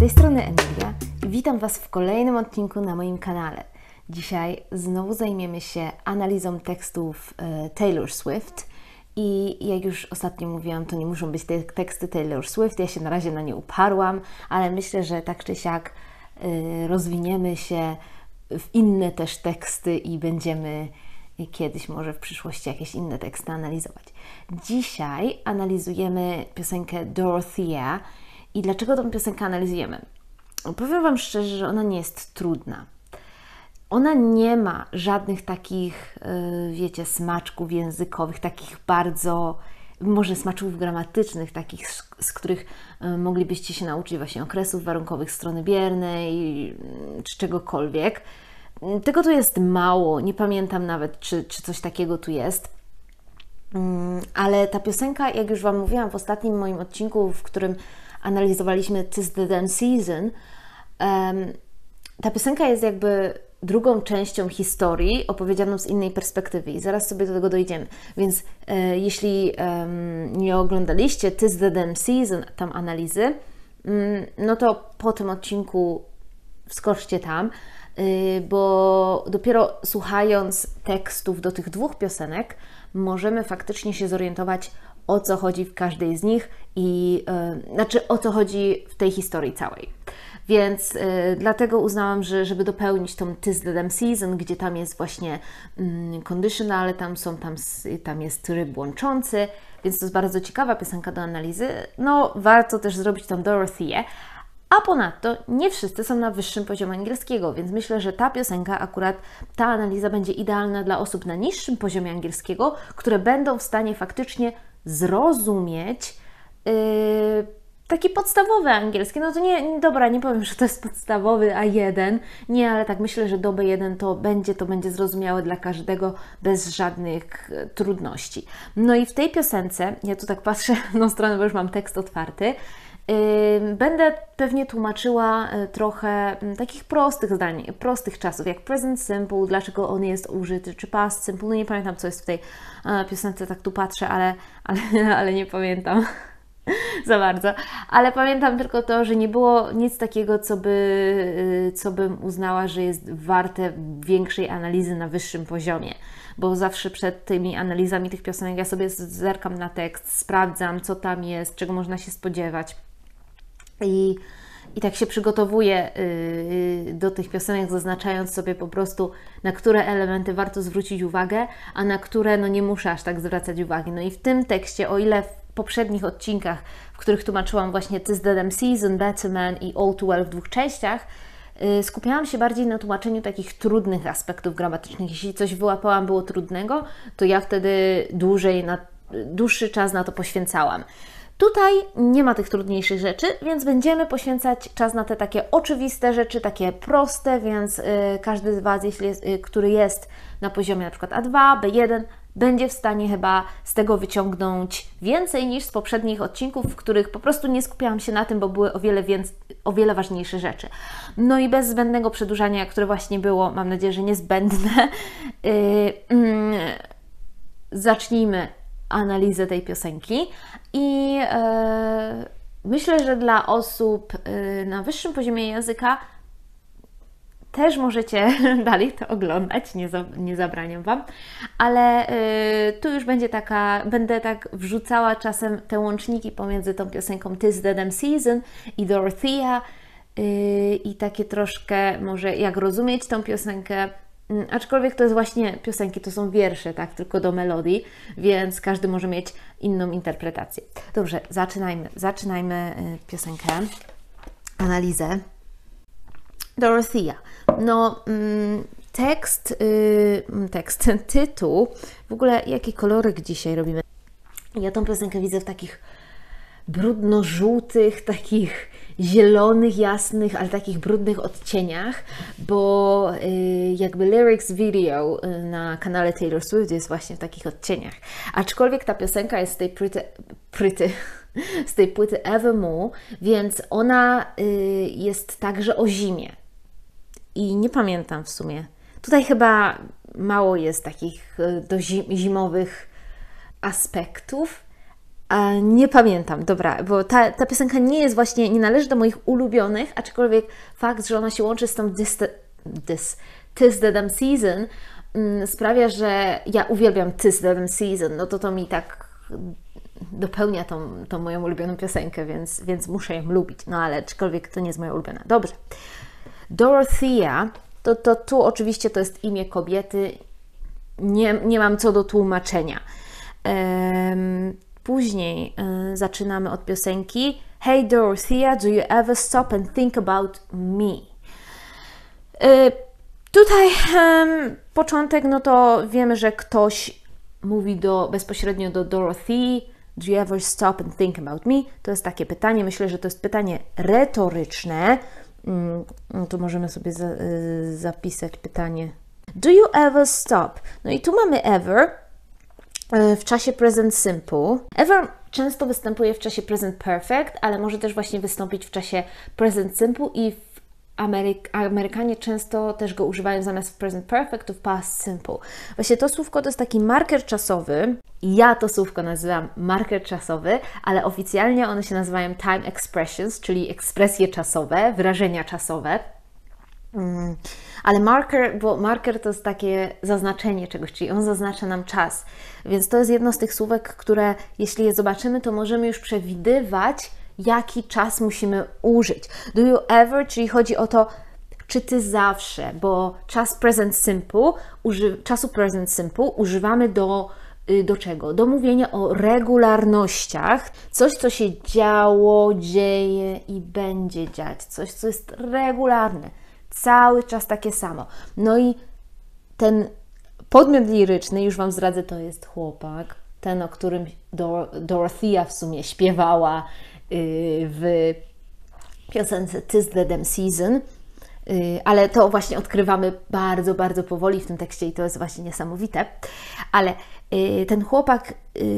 tej strony Emilia i witam Was w kolejnym odcinku na moim kanale. Dzisiaj znowu zajmiemy się analizą tekstów Taylor Swift i jak już ostatnio mówiłam, to nie muszą być te teksty Taylor Swift, ja się na razie na nie uparłam, ale myślę, że tak czy siak rozwiniemy się w inne też teksty i będziemy kiedyś może w przyszłości jakieś inne teksty analizować. Dzisiaj analizujemy piosenkę Dorothea. I dlaczego tą piosenkę analizujemy? Powiem Wam szczerze, że ona nie jest trudna. Ona nie ma żadnych takich, wiecie, smaczków językowych, takich bardzo, może smaczków gramatycznych, takich, z których moglibyście się nauczyć właśnie okresów warunkowych strony biernej, czy czegokolwiek. Tego tu jest mało, nie pamiętam nawet, czy coś takiego tu jest. Ale ta piosenka, jak już Wam mówiłam w ostatnim moim odcinku, w którym analizowaliśmy "'Tis the Damn Season", ta piosenka jest jakby drugą częścią historii opowiedzianą z innej perspektywy i zaraz sobie do tego dojdziemy. Więc jeśli nie oglądaliście "'Tis the Damn Season", tam analizy, no to po tym odcinku wskoczcie tam, bo dopiero słuchając tekstów do tych dwóch piosenek możemy faktycznie się zorientować, o co chodzi w każdej z nich i znaczy o co chodzi w tej historii całej. Więc dlatego uznałam, że żeby dopełnić tą "'Tis the Damn Season", gdzie tam jest właśnie conditional, tam jest tryb łączący, więc to jest bardzo ciekawa piosenka do analizy. No, warto też zrobić tą Dorothea. A ponadto nie wszyscy są na wyższym poziomie angielskiego, więc myślę, że ta piosenka, akurat ta analiza będzie idealna dla osób na niższym poziomie angielskiego, które będą w stanie faktycznie zrozumieć taki podstawowy angielski. No to nie powiem, że to jest podstawowy A1, nie, ale tak myślę, że do B1 to będzie zrozumiałe dla każdego bez żadnych trudności. No i w tej piosence, ja tu tak patrzę w tą stronę, bo już mam tekst otwarty, będę pewnie tłumaczyła trochę takich prostych zdań, prostych czasów, jak present simple, dlaczego on jest użyty, czy past simple. No nie pamiętam, co jest w tej piosence, tak tu patrzę, ale nie pamiętam za bardzo. Ale pamiętam tylko to, że nie było nic takiego, co bym uznała, że jest warte większej analizy na wyższym poziomie. Bo zawsze przed tymi analizami tych piosenek ja sobie zerkam na tekst, sprawdzam, co tam jest, czego można się spodziewać. I tak się przygotowuję do tych piosenek, zaznaczając sobie po prostu, na które elementy warto zwrócić uwagę, a na które no nie muszę aż tak zwracać uwagi. No i w tym tekście, o ile w poprzednich odcinkach, w których tłumaczyłam właśnie "'Tis the Damn Season", "Better Man" i "All Too Well" w dwóch częściach, skupiałam się bardziej na tłumaczeniu takich trudnych aspektów gramatycznych. Jeśli coś wyłapałam było trudnego, to ja wtedy dłuższy czas na to poświęcałam. Tutaj nie ma tych trudniejszych rzeczy, więc będziemy poświęcać czas na te takie oczywiste rzeczy, takie proste, więc każdy z Was, który jest na poziomie na przykład A2, B1, będzie w stanie chyba z tego wyciągnąć więcej niż z poprzednich odcinków, w których po prostu nie skupiałam się na tym, bo były o wiele ważniejsze rzeczy. No i bez zbędnego przedłużania, które właśnie było, mam nadzieję, że niezbędne, zacznijmy analizę tej piosenki i myślę, że dla osób na wyższym poziomie języka też możecie dalej to oglądać, nie zabraniam Wam, ale tu już będę tak wrzucała czasem te łączniki pomiędzy tą piosenką "'Tis the Damn Season" i Dorothea i takie troszkę może jak rozumieć tą piosenkę, aczkolwiek to jest właśnie piosenki, to są wiersze, tak, tylko do melodii, więc każdy może mieć inną interpretację. Dobrze, zaczynajmy piosenkę, analizę. Dorothea. No, tytuł, w ogóle jaki kolorek dzisiaj robimy. Ja tą piosenkę widzę w takich brudno-żółtych, takich zielonych, jasnych, ale takich brudnych odcieniach, bo jakby lyrics video na kanale Taylor Swift jest właśnie w takich odcieniach. Aczkolwiek ta piosenka jest z tej z tej płyty Evermore, więc ona jest także o zimie. I nie pamiętam w sumie. Tutaj chyba mało jest takich zimowych aspektów, Nie pamiętam, dobra, bo ta piosenka nie jest właśnie, nie należy do moich ulubionych, aczkolwiek fakt, że ona się łączy z tą Tis the Damn Season sprawia, że ja uwielbiam Tis the Damn Season, no to mi tak dopełnia tą moją ulubioną piosenkę, więc muszę ją lubić, no ale aczkolwiek to nie jest moja ulubiona. Dobrze. Dorothea, to tu oczywiście to jest imię kobiety, nie mam co do tłumaczenia. Później zaczynamy od piosenki Hey Dorothea, do you ever stop and think about me? Tutaj początek, no to wiemy, że ktoś mówi bezpośrednio do Dorothy, do you ever stop and think about me? To jest takie pytanie, myślę, że to jest pytanie retoryczne. Tu możemy sobie zapisać pytanie. Do you ever stop? No i tu mamy ever w czasie present simple. Ever często występuje w czasie present perfect, ale może też właśnie wystąpić w czasie present simple i Amerykanie często też go używają zamiast w present perfect to w past simple. Właśnie to słówko to jest taki marker czasowy. Ja to słówko nazywam marker czasowy, ale oficjalnie one się nazywają time expressions, czyli ekspresje czasowe, wyrażenia czasowe. Ale marker to jest takie zaznaczenie czegoś, czyli on zaznacza nam czas. Więc to jest jedno z tych słówek, które jeśli je zobaczymy, to możemy już przewidywać, jaki czas musimy użyć. Do you ever, czyli chodzi o to, czy ty zawsze, bo czasu present simple używamy do czego? Do mówienia o regularnościach, coś, co się działo, dzieje i będzie dziać, coś, co jest regularne, cały czas takie samo. No i ten podmiot liryczny, już Wam zdradzę, to jest chłopak, ten, o którym Dorothea w sumie śpiewała w piosence Tis the Damn Season, ale to właśnie odkrywamy bardzo, bardzo powoli w tym tekście i to jest właśnie niesamowite. Ale ten chłopak,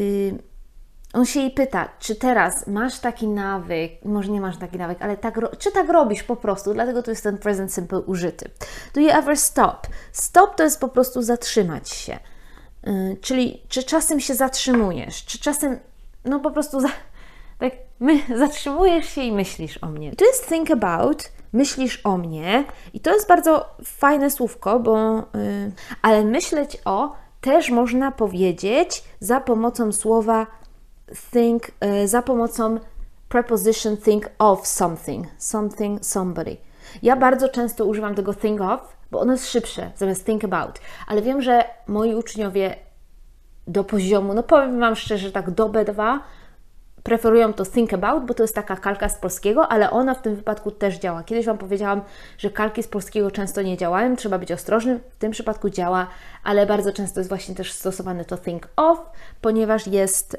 on się jej pyta, czy teraz masz taki nawyk, może nie masz taki nawyk, ale czy tak robisz po prostu, dlatego to jest ten present simple użyty. Do you ever stop? Stop to jest po prostu zatrzymać się. Czyli czy czasem się zatrzymujesz, czy czasem, no po prostu tak zatrzymujesz się i myślisz o mnie. To jest think about, myślisz o mnie i to jest bardzo fajne słówko, ale myśleć o też można powiedzieć za pomocą słowa think, za pomocą preposition think of something, somebody. Ja bardzo często używam tego think of, bo ono jest szybsze zamiast think about, ale wiem, że moi uczniowie do poziomu, no powiem Wam szczerze, tak do B2 preferują to think about, bo to jest taka kalka z polskiego, ale ona w tym wypadku też działa. Kiedyś Wam powiedziałam, że kalki z polskiego często nie działają, trzeba być ostrożnym, w tym przypadku działa, ale bardzo często jest właśnie też stosowane to think of, ponieważ jest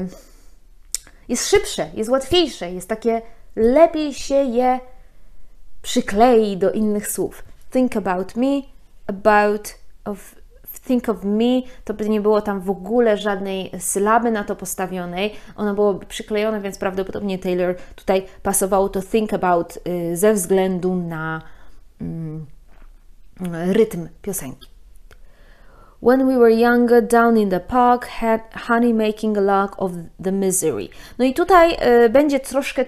szybsze, jest łatwiejsze, jest takie, lepiej się je przyklei do innych słów. Think about me, think of me, to by nie było tam w ogóle żadnej sylaby na to postawionej. Ono byłoby przyklejone, więc prawdopodobnie Taylor tutaj pasowało to think about ze względu na rytm piosenki. When we were younger, down in the park, had honey making a log of the misery. No i tutaj będzie troszkę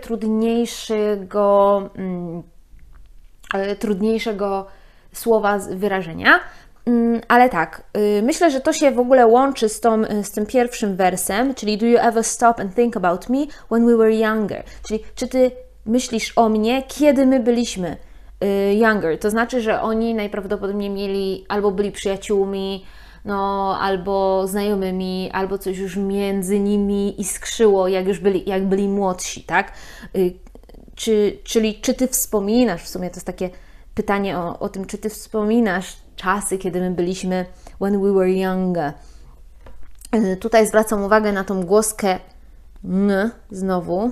trudniejszego słowa wyrażenia. Ale tak, myślę, że to się w ogóle łączy z tym pierwszym wersem, czyli do you ever stop and think about me when we were younger? Czyli czy ty myślisz o mnie, kiedy my byliśmy younger? To znaczy, że oni najprawdopodobniej byli przyjaciółmi, no, albo znajomymi, albo coś już między nimi iskrzyło, jak byli młodsi, tak? Czyli czy ty wspominasz, w sumie to jest takie pytanie o tym, czy ty wspominasz czasy, kiedy my byliśmy when we were younger. Tutaj zwracam uwagę na tą głoskę n znowu.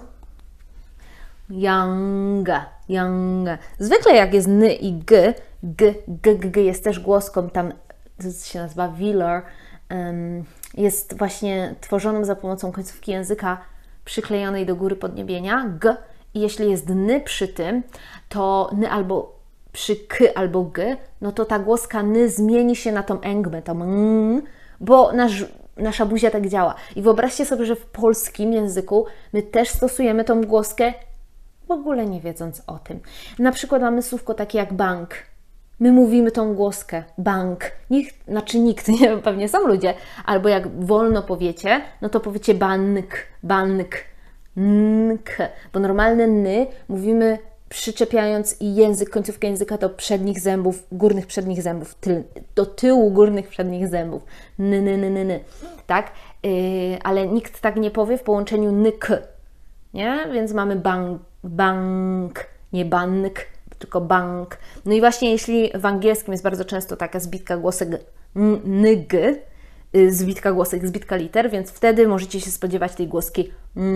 Younger. Zwykle jak jest n i g jest też głoską tam, to się nazywa velar, jest właśnie tworzoną za pomocą końcówki języka przyklejonej do góry podniebienia, g. I jeśli jest n przy tym, to n albo przy k albo g, no to ta głoska n zmieni się na tą engmę, tą bo nasz nasza buzia tak działa. I wyobraźcie sobie, że w polskim języku my też stosujemy tą głoskę, w ogóle nie wiedząc o tym. Na przykład mamy słówko takie jak bank. My mówimy tą głoskę, bank. Nikt, nie wiem, pewnie są ludzie, albo jak wolno powiecie, no to powiecie bank, bank, nk, bo normalne ny mówimy przyczepiając końcówkę języka do przednich zębów, górnych przednich zębów, do tyłu górnych przednich zębów, tak? Ale nikt tak nie powie w połączeniu nyk, nie? Więc mamy bank, nie bank, tylko bank. No i właśnie jeśli w angielskim jest bardzo często taka zbitka głosek nyg, zbitka głosek, zbitka liter, więc wtedy możecie się spodziewać tej głoski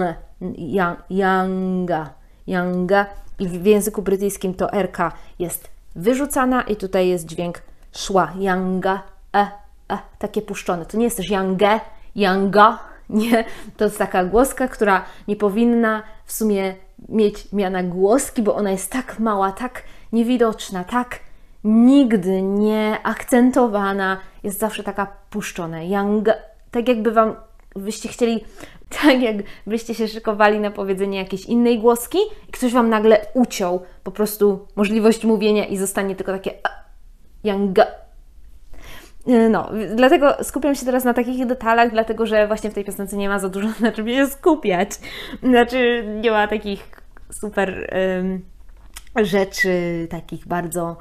yanga. I w języku brytyjskim to RK jest wyrzucana i tutaj jest dźwięk szła, yanga, takie puszczone. To nie jest też yanga, nie. To jest taka głoska, która nie powinna w sumie mieć miana głoski, bo ona jest tak mała, tak niewidoczna, tak nigdy nie akcentowana, jest zawsze taka puszczona. Tak jakbyście się szykowali na powiedzenie jakiejś innej głoski i ktoś Wam nagle uciął po prostu możliwość mówienia i zostanie tylko takie yanga. No, dlatego skupiam się teraz na takich detalach, dlatego że właśnie w tej piosence nie ma za dużo na czym się skupiać. Znaczy, nie ma takich super rzeczy, takich bardzo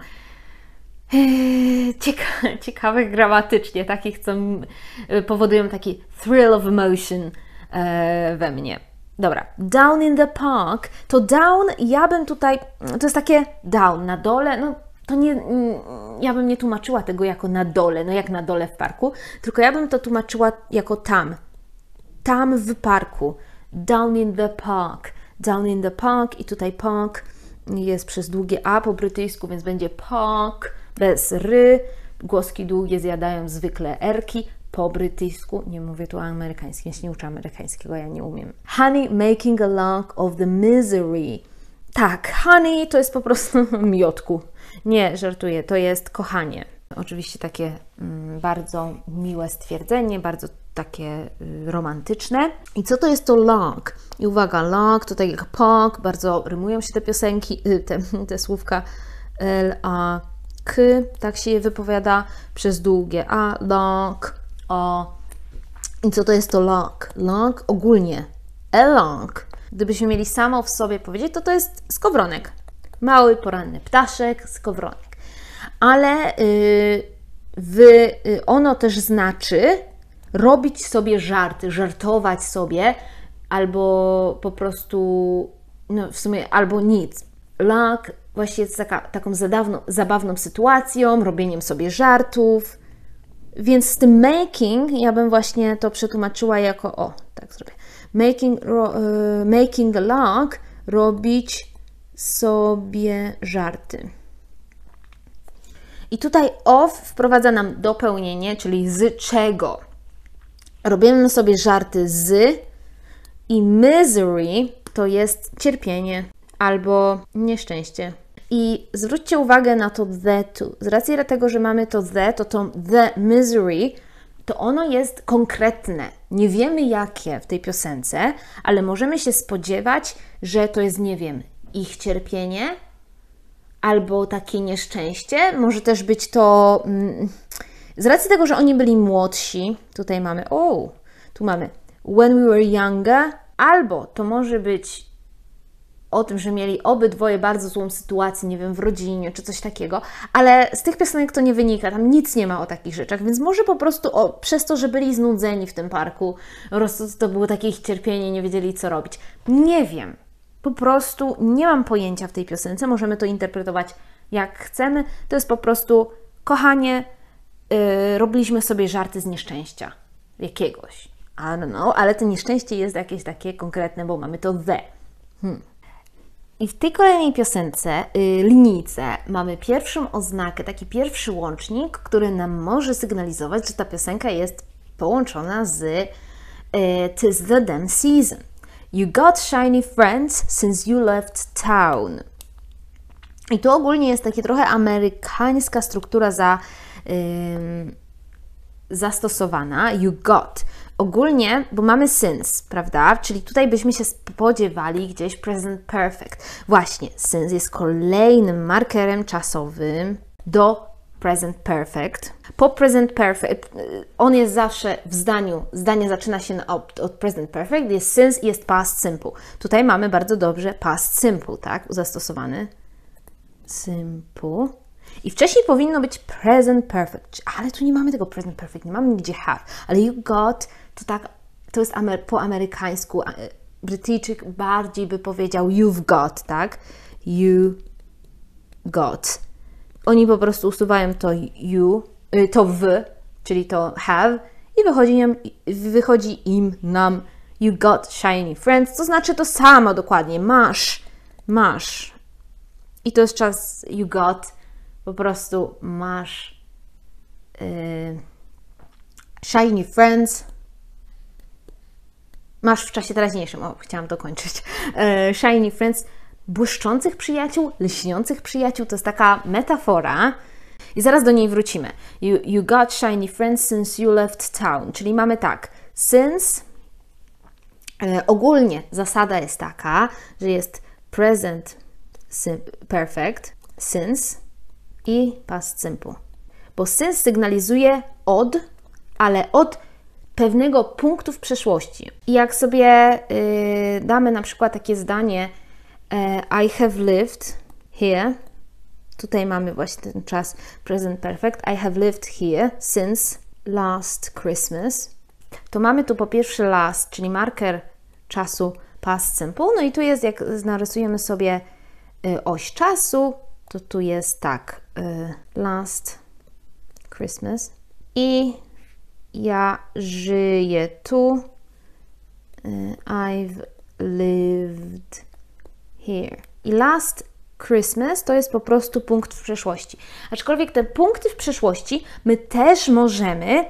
ciekawych gramatycznie, takich, co powodują taki thrill of emotion we mnie. Dobra, down in the park, to down, ja bym tutaj, to jest takie down, na dole, no to nie, ja bym nie tłumaczyła tego jako na dole, no jak na dole w parku, tylko ja bym to tłumaczyła jako tam w parku, down in the park i tutaj park jest przez długie A po brytyjsku, więc będzie park, bez ry, głoski długie zjadają zwykle erki, po brytyjsku, nie mówię tu amerykańskim, ja się nie uczę amerykańskiego, ja nie umiem. Honey making a log of the misery. Tak, honey to jest po prostu miodku. Nie, żartuję, to jest kochanie. Oczywiście takie bardzo miłe stwierdzenie, bardzo takie romantyczne. I co to jest to log? I uwaga, log to tak jak park, bardzo rymują się te piosenki, te słówka L-A-K, tak się je wypowiada przez długie A, log, O. I co to jest to log? Log ogólnie, a log. Gdybyśmy mieli samo w sobie powiedzieć, to jest skowronek. Mały, poranny ptaszek, skowronek. Ale ono też znaczy robić sobie żarty, żartować sobie, albo po prostu, no w sumie, albo nic. Log właśnie jest taką zabawną sytuacją, robieniem sobie żartów. Więc z tym making ja bym właśnie to przetłumaczyła jako, tak zrobię. Making a log, robić sobie żarty. I tutaj of wprowadza nam dopełnienie, czyli z czego. Robimy sobie żarty z i misery to jest cierpienie albo nieszczęście. I zwróćcie uwagę na to the tu. Z racji tego, że mamy to the misery, to ono jest konkretne. Nie wiemy jakie w tej piosence, ale możemy się spodziewać, że to jest, nie wiem, ich cierpienie albo takie nieszczęście. Może też być to z racji tego, że oni byli młodsi. Tutaj mamy, tu mamy when we were younger, albo to może być o tym, że mieli obydwoje bardzo złą sytuację, nie wiem, w rodzinie czy coś takiego, ale z tych piosenek to nie wynika, tam nic nie ma o takich rzeczach, więc może po prostu przez to, że byli znudzeni w tym parku, po prostu to było takie ich cierpienie, nie wiedzieli co robić. Nie wiem, po prostu nie mam pojęcia w tej piosence, możemy to interpretować jak chcemy, to jest po prostu kochanie, robiliśmy sobie żarty z nieszczęścia jakiegoś, I don't know, ale to nieszczęście jest jakieś takie konkretne, bo mamy to the. I w tej kolejnej piosence, linijce, mamy pierwszą oznakę, taki pierwszy łącznik, który nam może sygnalizować, że ta piosenka jest połączona z "'Tis the damn season. You got shiny friends since you left town". I tu ogólnie jest taka trochę amerykańska struktura zastosowana, you got. Ogólnie, bo mamy since, prawda? Czyli tutaj byśmy się spodziewali gdzieś present perfect. Właśnie, since jest kolejnym markerem czasowym do present perfect. Po present perfect, on jest zawsze w zdaniu, zdanie zaczyna się od present perfect, jest since i jest past simple. Tutaj mamy bardzo dobrze past simple, tak? Zastosowany. Simple. I wcześniej powinno być present perfect, ale tu nie mamy tego present perfect, nie mamy nigdzie have. Ale you got, to tak, to jest po amerykańsku. Brytyjczyk bardziej by powiedział you've got, tak? You got. Oni po prostu usuwają to to czyli to have i wychodzi im, nam you got shiny friends, to znaczy to samo dokładnie, masz. I to jest czas you got, po prostu masz shiny friends, masz w czasie teraźniejszym, chciałam dokończyć, shiny friends, błyszczących przyjaciół, lśniących przyjaciół, to jest taka metafora i zaraz do niej wrócimy. You got shiny friends since you left town, czyli mamy tak, since, ogólnie zasada jest taka, że jest present perfect, since i past simple, bo since sygnalizuje od, ale od pewnego punktu w przeszłości. I jak sobie damy na przykład takie zdanie I have lived here. Tutaj mamy właśnie ten czas present perfect. I have lived here since last Christmas. To mamy tu po pierwsze last, czyli marker czasu past simple. No i tu jest, jak narysujemy sobie oś czasu, to tu jest tak, last Christmas. I ja żyję tu. I've lived here. I last Christmas to jest po prostu punkt w przeszłości. Aczkolwiek te punkty w przeszłości my też możemy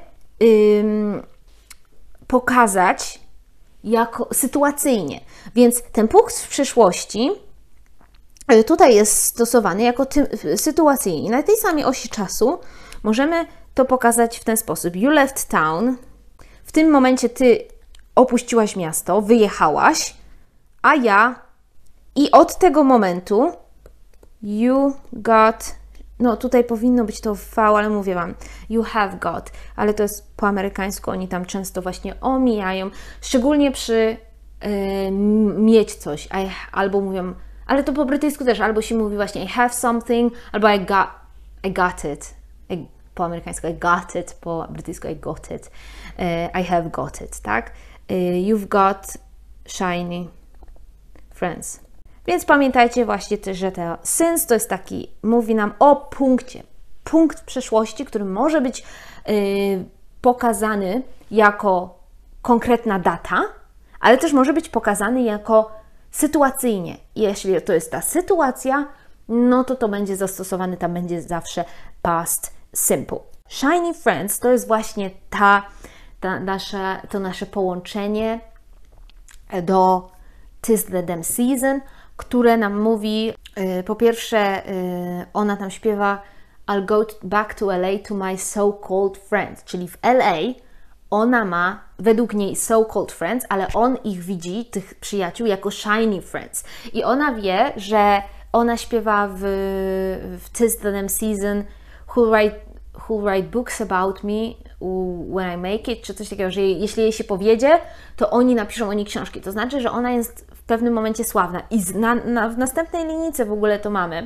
pokazać jako sytuacyjnie. Więc ten punkt w przeszłości tutaj jest stosowany jako sytuacyjnie. Na tej samej osi czasu możemy to pokazać w ten sposób. You left town. W tym momencie ty opuściłaś miasto, wyjechałaś, a ja i od tego momentu you got, no tutaj powinno być to V, ale mówię Wam, you have got, ale to jest po amerykańsku, oni tam często właśnie omijają, szczególnie przy mieć coś, albo mówią, ale to po brytyjsku też, albo się mówi właśnie I have something, albo I got it, po amerykańsku I got it, po brytyjsku I got it, I have got it, tak? You've got shiny friends. Więc pamiętajcie właśnie też, że to since to jest taki, mówi nam o punkcie. Punkt w przeszłości, który może być pokazany jako konkretna data, ale też może być pokazany jako sytuacyjnie. Jeśli to jest ta sytuacja, no to będzie zastosowany, tam będzie zawsze past simple. Shiny friends to jest właśnie to nasze połączenie do Tis the Damn Season, które nam mówi, po pierwsze ona tam śpiewa I'll go back to LA to my so-called friends, czyli w LA ona ma według niej so-called friends, ale on ich widzi, tych przyjaciół, jako shiny friends. I ona wie, że ona śpiewa w Tis the Damn Season who'll write books about me when I make it, czy coś takiego, że jeśli jej się powiedzie, to oni napiszą o niej książki. To znaczy, że ona jest w pewnym momencie sławna. I w następnej linijce w ogóle to mamy.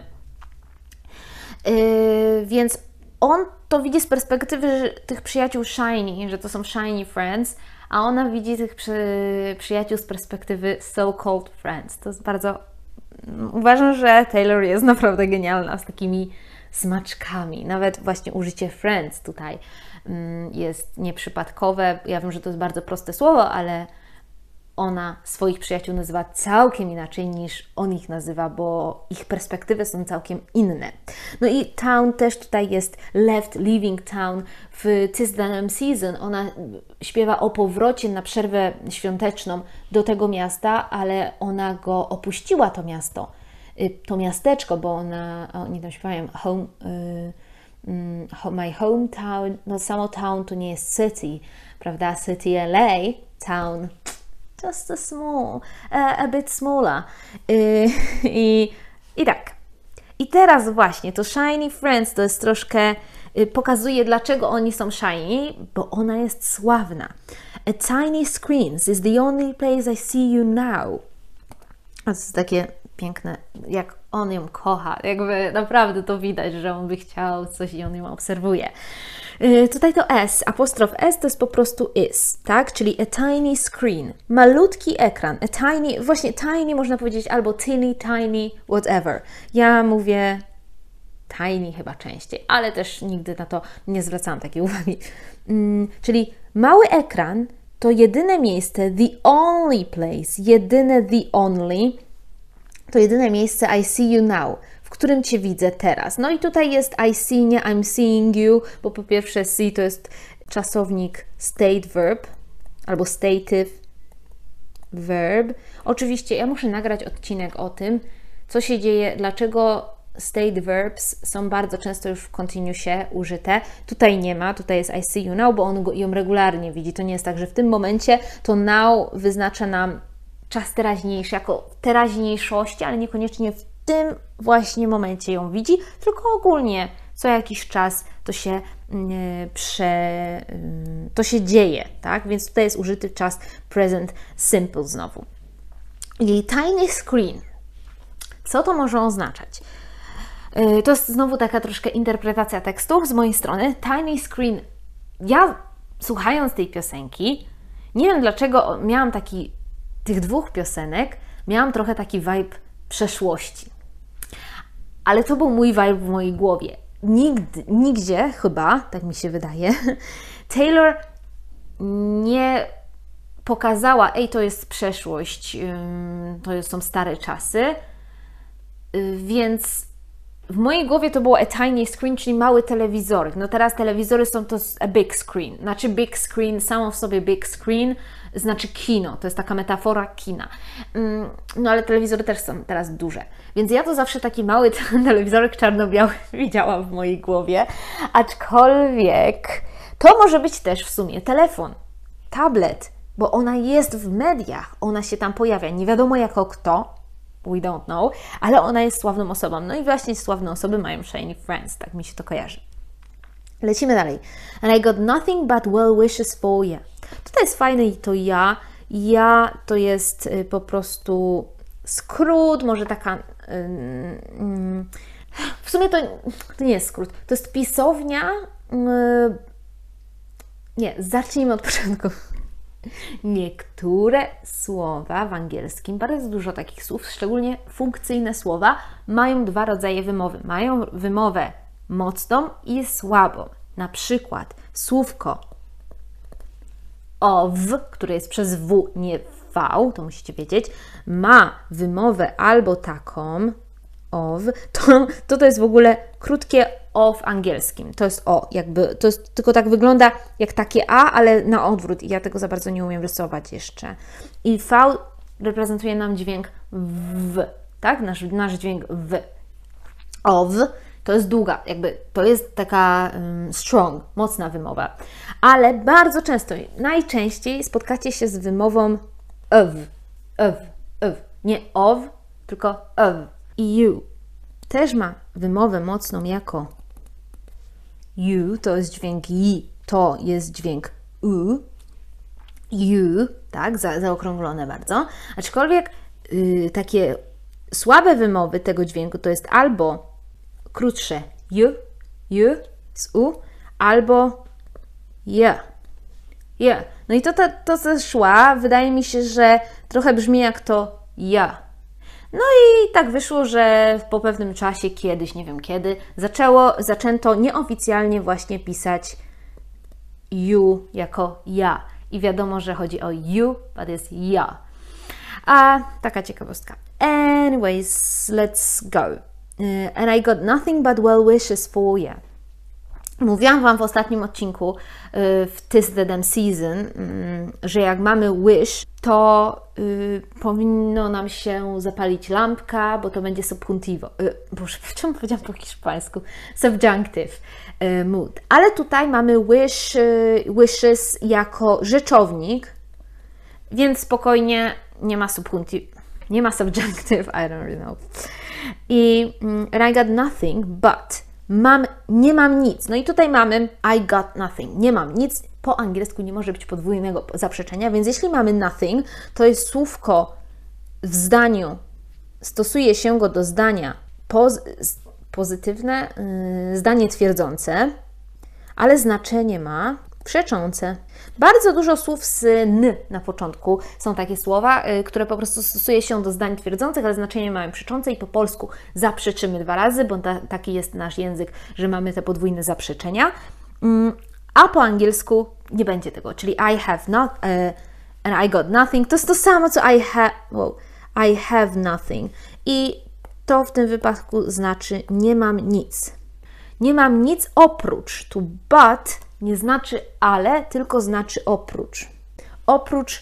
Więc on to widzi z perspektywy tych przyjaciół shiny, że to są shiny friends, a ona widzi tych przyjaciół z perspektywy so-called friends. To jest bardzo... Uważam, że Taylor jest naprawdę genialna z takimi smaczkami. Nawet właśnie użycie friends tutaj jest nieprzypadkowe. Ja wiem, że to jest bardzo proste słowo, ale ona swoich przyjaciół nazywa całkiem inaczej niż on ich nazywa, bo ich perspektywy są całkiem inne. No i town też tutaj jest leaving town. W Tis the Damn Season ona śpiewa o powrocie na przerwę świąteczną do tego miasta, ale ona go opuściła, to miasto, to miasteczko, bo oni tam śpiewają home, my hometown, no samo town to nie jest city, prawda? City LA, town just a small, a bit smaller. I tak. I teraz właśnie to Shiny Friends to jest troszkę, pokazuje dlaczego oni są shiny, bo ona jest sławna. A tiny screens is the only place I see you now. To jest takie piękne, jak on ją kocha, jakby naprawdę to widać, że on by chciał coś i on ją obserwuje. Tutaj to S, apostrof S to jest po prostu is, tak? Czyli a tiny screen, malutki ekran, a tiny, właśnie tiny można powiedzieć albo tiny, whatever. Ja mówię tiny chyba częściej, ale też nigdy na to nie zwracałam takiej uwagi. Czyli mały ekran to jedyne miejsce, the only place, jedyne the only, to jedyne miejsce I see you now, w którym Cię widzę teraz. No i tutaj jest I see, nie I'm seeing you, bo po pierwsze see to jest czasownik state verb albo stative verb. Oczywiście ja muszę nagrać odcinek o tym, co się dzieje, dlaczego state verbs są bardzo często już w continuousie użyte. Tutaj nie ma, tutaj jest I see you now, bo on ją regularnie widzi. To nie jest tak, że w tym momencie to now wyznacza nam czas teraźniejszy jako teraźniejszości, ale niekoniecznie w tym właśnie momencie ją widzi, tylko ogólnie co jakiś czas to się dzieje, tak? Więc tutaj jest użyty czas present simple znowu. I tiny screen. Co to może oznaczać? To jest znowu taka troszkę interpretacja tekstu z mojej strony. Tiny screen. Ja słuchając tej piosenki, nie wiem dlaczego miałam tych dwóch piosenek, miałam trochę taki vibe przeszłości. Ale to był mój vibe w mojej głowie. Nigdzie chyba, tak mi się wydaje, Taylor nie pokazała, to jest przeszłość, to są stare czasy, więc w mojej głowie to było a tiny screen, czyli mały telewizorek. No teraz telewizory są to a big screen. Znaczy big screen, samo w sobie big screen, znaczy kino. To jest taka metafora kina. No ale telewizory też są teraz duże. Więc ja to zawsze taki mały telewizorek czarno-biały widziałam w mojej głowie. Aczkolwiek to może być też w sumie telefon, tablet, bo ona jest w mediach. Ona się tam pojawia. Nie wiadomo jako kto. We don't know, ale ona jest sławną osobą. No i właśnie sławne osoby mają shiny friends, tak mi się to kojarzy. Lecimy dalej. And I got nothing but well wishes for you. Tutaj jest fajne i to ja. Ja to jest po prostu skrót, może taka... w sumie to nie jest skrót. To jest pisownia... Nie, zacznijmy od początku. Niektóre słowa w angielskim, bardzo dużo takich słów, szczególnie funkcyjne słowa, mają dwa rodzaje wymowy. Mają wymowę mocną i słabą. Na przykład słówko of, które jest przez W, nie V, to musicie wiedzieć, ma wymowę albo taką of, to jest w ogóle krótkie o w angielskim. To jest o, jakby, to jest, tylko tak wygląda jak takie a, ale na odwrót. I ja tego za bardzo nie umiem rysować jeszcze. I V reprezentuje nam dźwięk w, tak? Nasz dźwięk w. Of to jest długa, jakby to jest taka strong, mocna wymowa. Ale bardzo często, najczęściej spotkacie się z wymową of. Nie of, tylko of. I you też ma wymowę mocną jako you, to jest dźwięk i, to jest dźwięk u, you, tak, zaokrąglone bardzo. Aczkolwiek takie słabe wymowy tego dźwięku to jest albo krótsze you z u, albo yeah. No i to co szła, wydaje mi się, że trochę brzmi jak to ja. No i tak wyszło, że po pewnym czasie, kiedyś, nie wiem kiedy, zaczęto nieoficjalnie właśnie pisać you jako ja. I wiadomo, że chodzi o you, but jest ja. A taka ciekawostka. Anyways, let's go. And I got nothing but well wishes for you. Mówiłam Wam w ostatnim odcinku w Tis the Damn Season, że jak mamy wish, to powinno nam się zapalić lampka, bo to będzie subjuntivo. Boże, czemu powiedziałam po hiszpańsku? Subjunctive mood. Ale tutaj mamy wishes jako rzeczownik, więc spokojnie nie ma subjunctive, I don't know. And I got nothing, but nie mam nic. No i tutaj mamy I got nothing. Nie mam nic. Po angielsku nie może być podwójnego zaprzeczenia, więc jeśli mamy nothing, to jest słówko w zdaniu, stosuje się go do zdania pozytywne, zdanie twierdzące, ale znaczenie ma przeczące. Bardzo dużo słów z n na początku są takie słowa, które po prostu stosuje się do zdań twierdzących, ale znaczenie mają przeczące i po polsku zaprzeczymy 2 razy, bo taki jest nasz język, że mamy te podwójne zaprzeczenia. A po angielsku nie będzie tego, czyli I have not and I got nothing. To jest to samo, co I have nothing. I to w tym wypadku znaczy nie mam nic. Nie mam nic oprócz. Tu but nie znaczy ale, tylko znaczy oprócz. Oprócz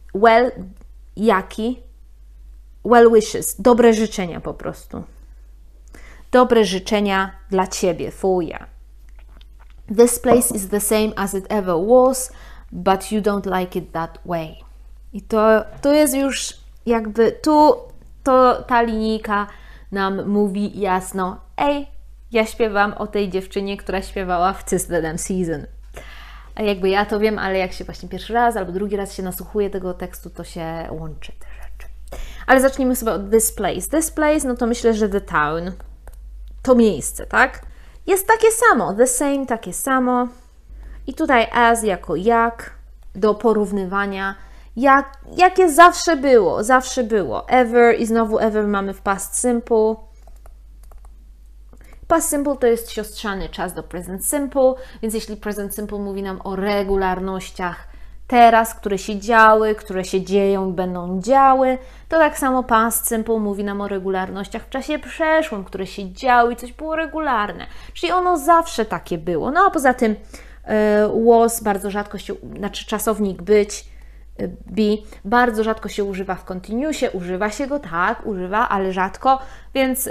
well wishes, dobre życzenia po prostu. Dobre życzenia dla Ciebie, for you. This place is the same as it ever was, but you don't like it that way. I to jest już jakby ta linijka nam mówi jasno, ja śpiewam o tej dziewczynie, która śpiewała w Tis the Damn Season. A jakby ja to wiem, ale jak się właśnie pierwszy raz albo drugi raz się nasłuchuje tego tekstu, to się łączy te rzeczy. Ale zacznijmy sobie od this place. This place, no to myślę, że the town. To miejsce, tak? Jest takie samo. The same, takie samo. I tutaj as jako jak, do porównywania. Jakie zawsze było, zawsze było. Ever i znowu ever mamy w past simple. Past simple to jest siostrzany czas do present simple, więc jeśli present simple mówi nam o regularnościach teraz, które się działy, które się dzieją i będą działy, to tak samo past simple mówi nam o regularnościach w czasie przeszłym, które się działy i coś było regularne. Czyli ono zawsze takie było. No a poza tym was bardzo rzadko się, znaczy czasownik być, be, bardzo rzadko się używa w continuousie, używa się go, tak, ale rzadko, więc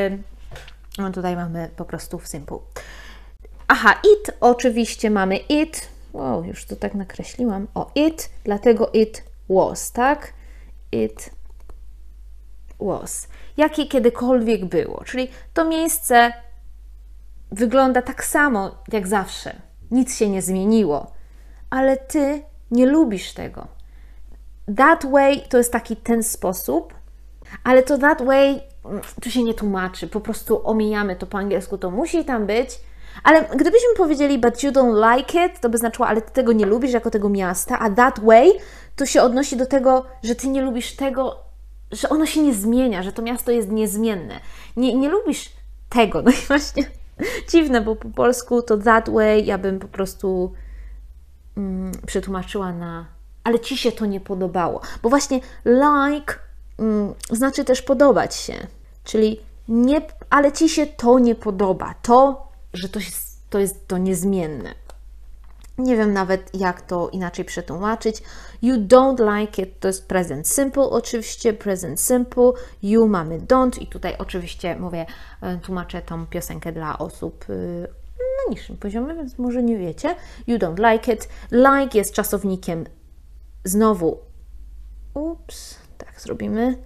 no tutaj mamy po prostu w simple. Aha, it, oczywiście mamy it. Wow, już to tak nakreśliłam. O, it, dlatego it was, tak? It was. Jakie kiedykolwiek było. Czyli to miejsce wygląda tak samo jak zawsze. Nic się nie zmieniło. Ale Ty nie lubisz tego. That way to jest taki ten sposób, ale to that way tu się nie tłumaczy, po prostu omijamy to po angielsku, to musi tam być, ale gdybyśmy powiedzieli but you don't like it, to by znaczyło, ale Ty tego nie lubisz jako tego miasta, a that way to się odnosi do tego, że Ty nie lubisz tego, że ono się nie zmienia, że to miasto jest niezmienne. Nie lubisz tego, no i właśnie dziwne, bo po polsku to that way ja bym po prostu przetłumaczyła na ale Ci się to nie podobało, bo właśnie like znaczy też podobać się, czyli nie, ale Ci się to nie podoba, że to jest to niezmienne. Nie wiem nawet, jak to inaczej przetłumaczyć. You don't like it, to jest present simple, oczywiście, present simple. You mamy don't i tutaj oczywiście tłumaczę tą piosenkę dla osób na niższym poziomie, więc może nie wiecie. You don't like it. Like jest czasownikiem znowu, tak zrobimy,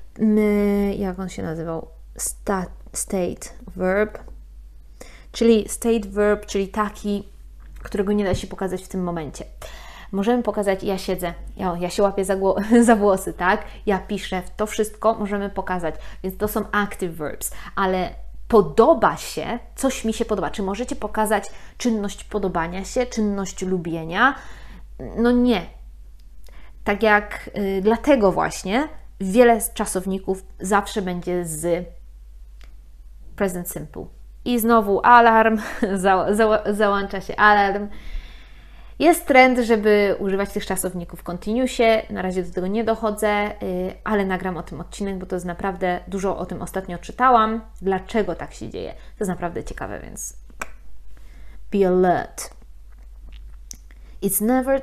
jak on się nazywał? State verb, czyli state verb, czyli taki, którego nie da się pokazać w tym momencie. Możemy pokazać, ja siedzę, ja się łapię za włosy, tak? Ja piszę, to wszystko możemy pokazać, więc to są active verbs, ale podoba się, coś mi się podoba. Czy możecie pokazać czynność podobania się, czynność lubienia? No nie. Tak jak dlatego właśnie wiele czasowników zawsze będzie z present simple. I znowu alarm, załącza się alarm. Jest trend, żeby używać tych czasowników w continuousie. Na razie do tego nie dochodzę, ale nagram o tym odcinek, bo to jest naprawdę, dużo o tym ostatnio czytałam. Dlaczego tak się dzieje? To jest naprawdę ciekawe, więc Be alert. It's never...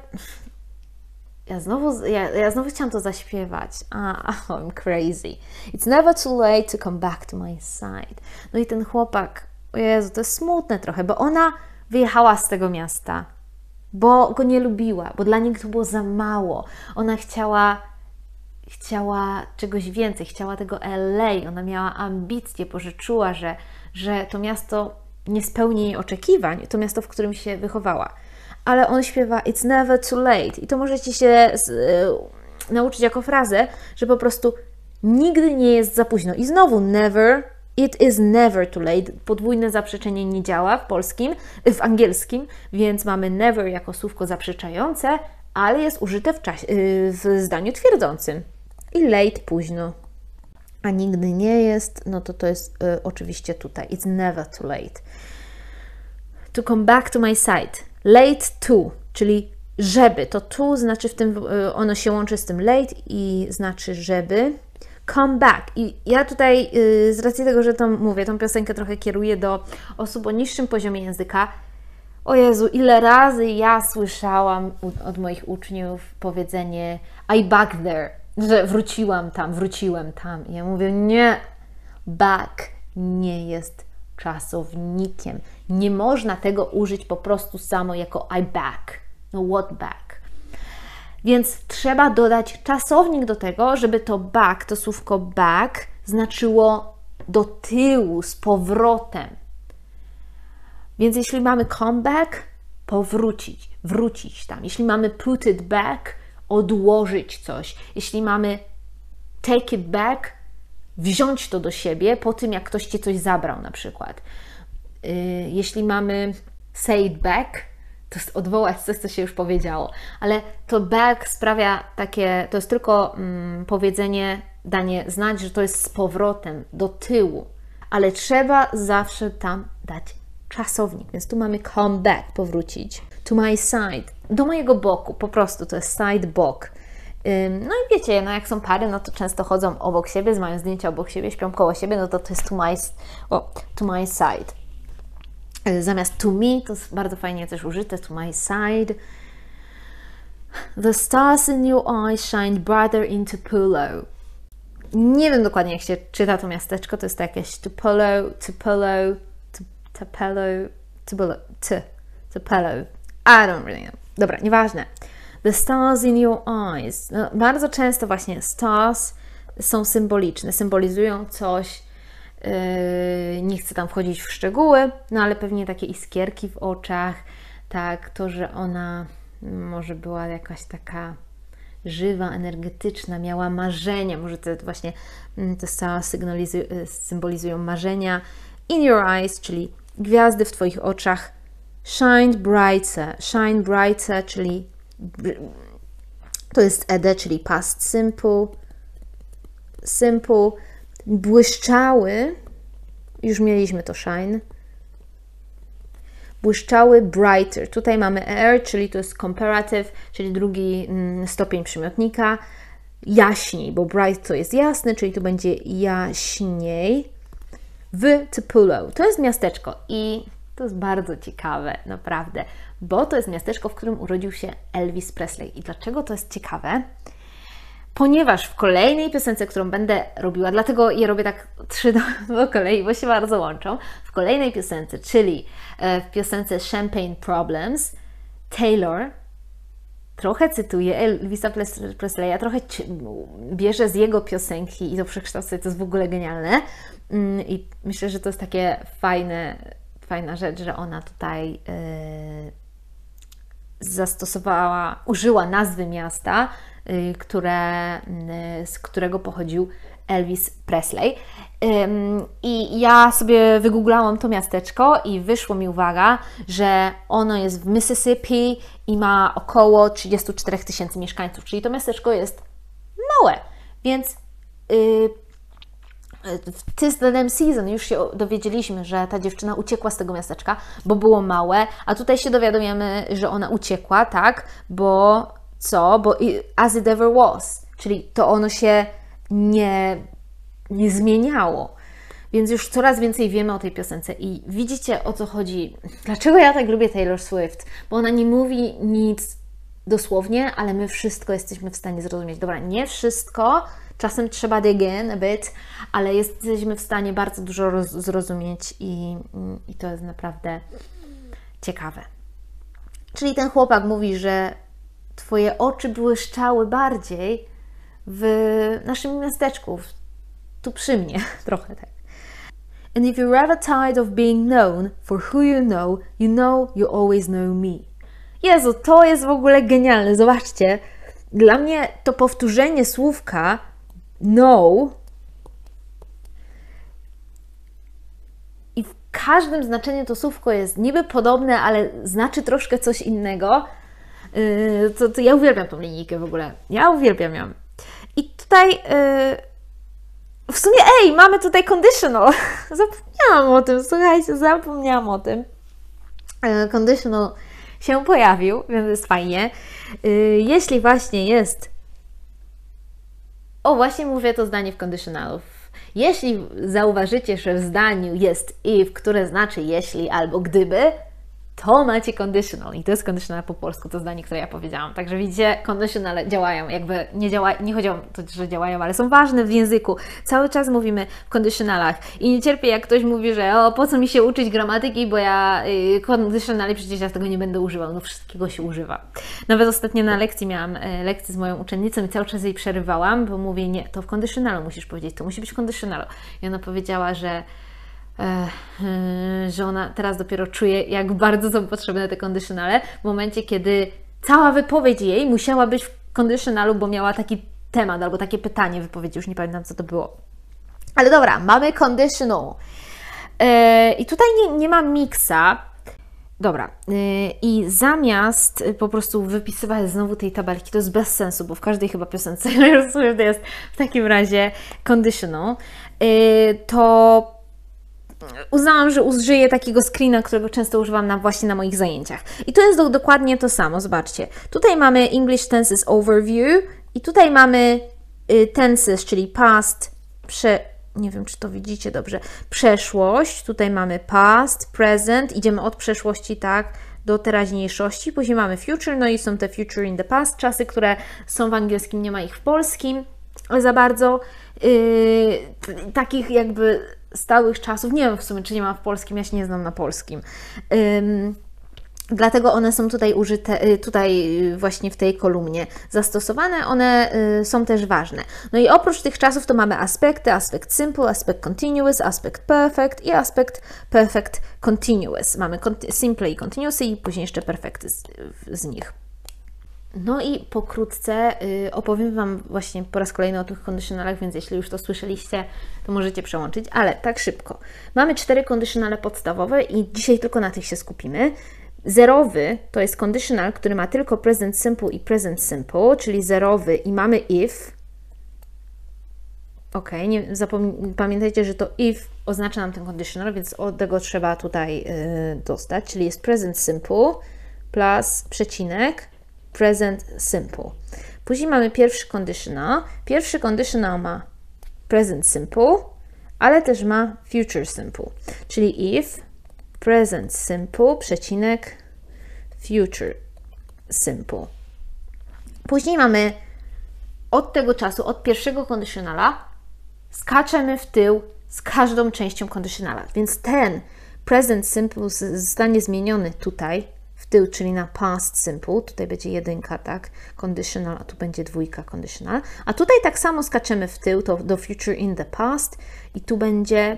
Ja znowu chciałam to zaśpiewać. I'm crazy. It's never too late to come back to my side. No i ten chłopak, o Jezu, to jest smutne trochę, bo ona wyjechała z tego miasta, bo go nie lubiła, bo dla niej to było za mało. Ona chciała czegoś więcej, chciała tego LA, ona miała ambicje, bo że czuła, że to miasto nie spełni jej oczekiwań, to miasto, w którym się wychowała. Ale on śpiewa It's never too late i to możecie się nauczyć jako frazę, że po prostu nigdy nie jest za późno. I znowu never, it is never too late. Podwójne zaprzeczenie nie działa w angielskim, więc mamy never jako słówko zaprzeczające, ale jest użyte w zdaniu twierdzącym. I late późno. A nigdy nie jest, no to jest oczywiście tutaj. It's never too late. To come back to my side. Late to, czyli żeby. To to znaczy ono się łączy z tym late i znaczy żeby. Come back. I ja tutaj z racji tego, że tą piosenkę trochę kieruję do osób o niższym poziomie języka. O Jezu, ile razy ja słyszałam od moich uczniów powiedzenie I back there, że wróciłem tam. I ja mówię, nie, back nie jest czasownikiem. Nie można tego użyć po prostu samo jako I back. No what back? Więc trzeba dodać czasownik do tego, żeby to back, to słówko back znaczyło do tyłu, z powrotem. Więc jeśli mamy come back, powrócić, wrócić tam. Jeśli mamy put it back, odłożyć coś. Jeśli mamy take it back, wziąć to do siebie po tym, jak ktoś Ci coś zabrał na przykład. Jeśli mamy say it back, to jest odwołać coś, co się już powiedziało. Ale to back sprawia to jest tylko powiedzenie, danie znać, że to jest z powrotem, do tyłu. Ale trzeba zawsze tam dać czasownik. Więc tu mamy come back, powrócić. To my side, do mojego boku, po prostu to jest side, bok. No i wiecie, jak są pary, no to często chodzą obok siebie, mają zdjęcia obok siebie, śpią koło siebie, no to jest to my side. Zamiast to me, to jest bardzo fajnie też użyte, to my side. The stars in your eyes shine brighter into Tupelo. Nie wiem dokładnie, jak się czyta to miasteczko, to jest to jakieś Tupelo. I don't really know. Dobra, nieważne. The stars in your eyes. No, bardzo często właśnie stars są symboliczne, symbolizują coś. Nie chcę tam wchodzić w szczegóły, no ale pewnie takie iskierki w oczach, tak, to, że ona może była jakaś taka żywa, energetyczna, miała marzenia, może te stars symbolizują marzenia. In your eyes, czyli gwiazdy w Twoich oczach. Shine brighter, czyli to jest ed, czyli past simple, błyszczały, już mieliśmy to shine, błyszczały, brighter, tutaj mamy air, czyli to jest comparative, czyli drugi stopień przymiotnika, jaśniej, bo bright to jest jasny, czyli tu będzie jaśniej, w Tupelo, to jest miasteczko i to jest bardzo ciekawe, naprawdę, bo to jest miasteczko, w którym urodził się Elvis Presley. I dlaczego to jest ciekawe? Ponieważ w kolejnej piosence, którą będę robiła, dlatego je robię tak 3 do kolei, bo się bardzo łączą, w kolejnej piosence, czyli w piosence Champagne Problems, Taylor trochę cytuje Elvisa Presleya, trochę bierze z jego piosenki i to przekształcuje, to jest w ogóle genialne. I myślę, że to jest takie fajna rzecz, że ona tutaj użyła nazwy miasta, z którego pochodził Elvis Presley. I ja sobie wygooglałam to miasteczko i wyszło mi, uwaga, że ono jest w Mississippi i ma około 34 000 mieszkańców, czyli to miasteczko jest małe, więc w Tis the Damn Season już się dowiedzieliśmy, że ta dziewczyna uciekła z tego miasteczka, bo było małe, a tutaj się dowiadujemy, że ona uciekła, tak, bo as it ever was, czyli to ono się nie zmieniało. Więc już coraz więcej wiemy o tej piosence i widzicie, o co chodzi. Dlaczego ja tak lubię Taylor Swift? Bo ona nie mówi nic dosłownie, ale my wszystko jesteśmy w stanie zrozumieć. Dobra, nie wszystko, czasem trzeba dig in a bit, ale jesteśmy w stanie bardzo dużo zrozumieć i to jest naprawdę ciekawe. Czyli ten chłopak mówi, że Twoje oczy błyszczały bardziej w naszym miasteczku, tu przy mnie, trochę tak. And if you're ever tired of being known for who you know you always know me. Jezu, to jest w ogóle genialne. Zobaczcie, dla mnie to powtórzenie słówka know i w każdym znaczeniu to słówko jest niby podobne, ale znaczy troszkę coś innego. To ja uwielbiam tą linijkę w ogóle. Ja uwielbiam ją. I tutaj w sumie, mamy tutaj conditional. Zapomniałam o tym, słuchajcie, zapomniałam o tym. Conditional się pojawił, więc jest fajnie. Jeśli właśnie jest... właśnie mówię to zdanie w conditionalu. Jeśli zauważycie, że w zdaniu jest if, które znaczy jeśli albo gdyby, to macie conditional i to jest conditional po polsku, to zdanie, które ja powiedziałam. Także widzicie, conditionale działają, jakby nie chodzi o to, że działają, ale są ważne w języku. Cały czas mówimy w conditionalach i nie cierpię, jak ktoś mówi, że po co mi się uczyć gramatyki, bo ja conditionali przecież ja tego nie będę używał. No wszystkiego się używa. Nawet ostatnio na lekcji miałam lekcję z moją uczennicą i cały czas jej przerywałam, bo mówię, nie, to w conditionalu musisz powiedzieć, to musi być conditionalu. I ona powiedziała, że ona teraz dopiero czuje, jak bardzo są potrzebne te conditionale w momencie, kiedy cała wypowiedź jej musiała być w conditionalu, bo miała taki temat albo takie pytanie w wypowiedzi, już nie pamiętam, co to było. Ale dobra, mamy conditional. I tutaj nie ma miksa. Dobra, i zamiast po prostu wypisywać znowu tej tabelki, to jest bez sensu, bo w każdej chyba piosence to jest w takim razie conditional, to uznałam, że użyję takiego screena, którego często używam właśnie na moich zajęciach. I to jest dokładnie to samo, zobaczcie. Tutaj mamy English Tenses Overview i tutaj mamy tenses, czyli past, nie wiem, czy to widzicie dobrze, przeszłość. Tutaj mamy past, present, idziemy od przeszłości, tak, do teraźniejszości. Później mamy future, no i są te future in the past, czasy, które są w angielskim, nie ma ich w polskim za bardzo. Takich jakby stałych czasów, nie wiem w sumie, czy nie ma w polskim, ja się nie znam na polskim. Dlatego one są tutaj użyte, tutaj właśnie w tej kolumnie zastosowane, one są też ważne. No i oprócz tych czasów to mamy aspekty, aspekt simple, aspekt continuous, aspekt perfect i aspekt perfect continuous. Mamy simple i continuous i później jeszcze perfekty z nich. No i pokrótce opowiem Wam właśnie po raz kolejny o tych conditionalach, więc jeśli już to słyszeliście, to możecie przełączyć, ale tak szybko. Mamy 4 conditionale podstawowe i dzisiaj tylko na tych się skupimy. Zerowy to jest conditional, który ma tylko present simple i present simple, czyli zerowy i mamy if. Ok, pamiętajcie, że to if oznacza nam ten conditional, więc od tego trzeba tutaj dostać, czyli jest present simple plus przecinek present simple. Później mamy pierwszy conditional. Pierwszy conditional ma present simple, ale też ma future simple, czyli if present simple, przecinek future simple. Później mamy od tego czasu, od pierwszego conditionala skaczemy w tył z każdą częścią conditionala, więc ten present simple zostanie zmieniony tutaj w tył, czyli na past simple, tutaj będzie 1, tak, conditional, a tu będzie 2 conditional, a tutaj tak samo skaczemy w tył, to do future in the past i tu będzie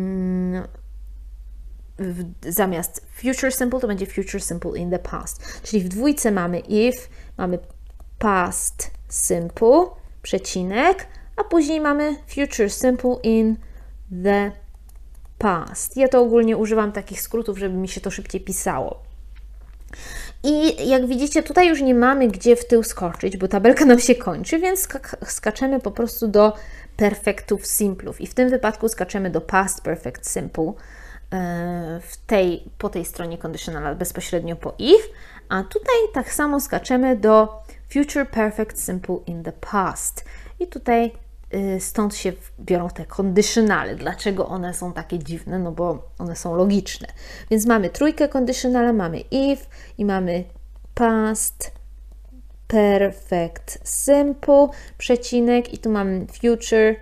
zamiast future simple to będzie future simple in the past, czyli w dwójce mamy if, mamy past simple, przecinek, a później mamy future simple in the past. Ja to ogólnie używam takich skrótów, żeby mi się to szybciej pisało. I jak widzicie, tutaj już nie mamy gdzie w tył skoczyć, bo tabelka nam się kończy, więc skaczemy po prostu do perfektów simplów. I w tym wypadku skaczemy do past perfect simple po tej stronie conditionala bezpośrednio po if, a tutaj tak samo skaczemy do future perfect simple in the past. I tutaj stąd się biorą te conditionale. Dlaczego one są takie dziwne? No bo one są logiczne. Więc mamy trójkę conditionala, mamy if i mamy past perfect simple, przecinek i tu mamy future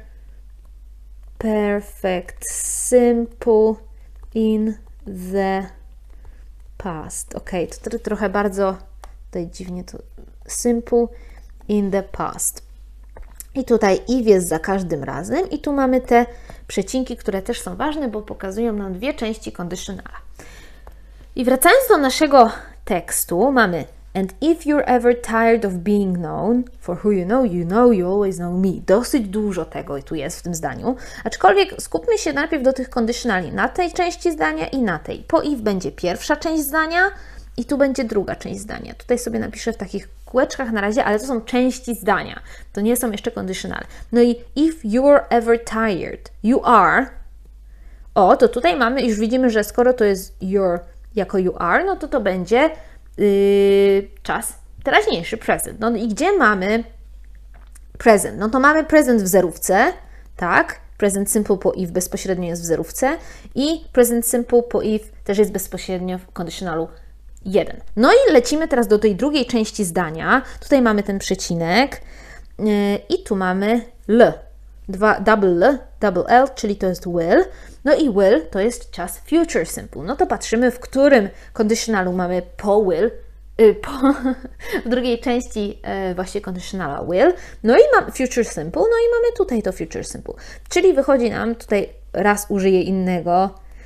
perfect simple in the past. Ok, to trochę bardzo tutaj dziwnie to simple in the past. I tutaj if jest za każdym razem i tu mamy te przecinki, które też są ważne, bo pokazują nam dwie części conditionala. I wracając do naszego tekstu, mamy and if you're ever tired of being known for who you know, you always know me. Dosyć dużo tego tu jest w tym zdaniu. Aczkolwiek skupmy się najpierw do tych conditionali na tej części zdania i na tej. Po if będzie pierwsza część zdania i tu będzie druga część zdania. Tutaj sobie napiszę w takich kółeczkach na razie, ale to są części zdania. To nie są jeszcze conditionale. No i if you're ever tired, you are. O, to tutaj mamy, już widzimy, że skoro to jest your jako you are, no to będzie czas teraźniejszy, present. No i gdzie mamy present? No to mamy present w zerówce, tak? Present simple po if bezpośrednio jest w zerówce i present simple po if też jest bezpośrednio w conditionalu 1. No i lecimy teraz do tej drugiej części zdania. Tutaj mamy ten przecinek i tu mamy l. Double L, czyli to jest will. No i will to jest czas future simple. No to patrzymy, w którym conditionalu mamy po will, w drugiej części właśnie conditionala will. No i mamy future simple, no i mamy tutaj to future simple. Czyli wychodzi nam, tutaj raz użyję innego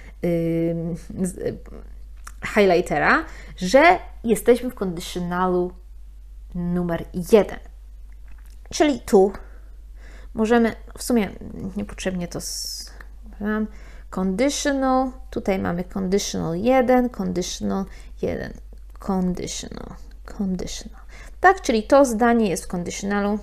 highlightera, że jesteśmy w conditionalu numer 1. Czyli tu możemy, w sumie niepotrzebnie to conditional, tutaj mamy conditional 1, conditional 1, conditional. Tak, czyli to zdanie jest w conditionalu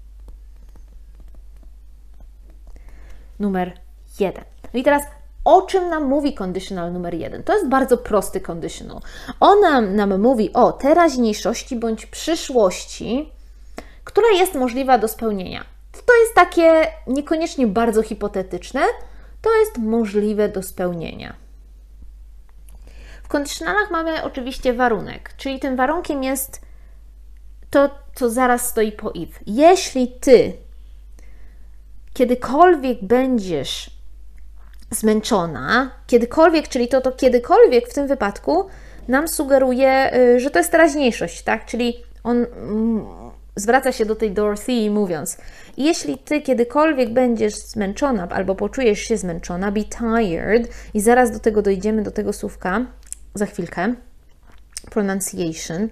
numer 1. No i teraz o czym nam mówi conditional numer 1? To jest bardzo prosty conditional. On nam mówi o teraźniejszości bądź przyszłości, która jest możliwa do spełnienia. To jest takie niekoniecznie bardzo hipotetyczne, to jest możliwe do spełnienia. W conditionalach mamy oczywiście warunek, czyli tym warunkiem jest to, co zaraz stoi po if. Jeśli Ty kiedykolwiek będziesz zmęczona, kiedykolwiek, czyli to kiedykolwiek w tym wypadku nam sugeruje, że to jest teraźniejszość, tak? Czyli on zwraca się do tej Dorothy mówiąc, jeśli Ty kiedykolwiek będziesz zmęczona albo poczujesz się zmęczona, be tired, i zaraz do tego dojdziemy, do tego słówka za chwilkę, pronunciation,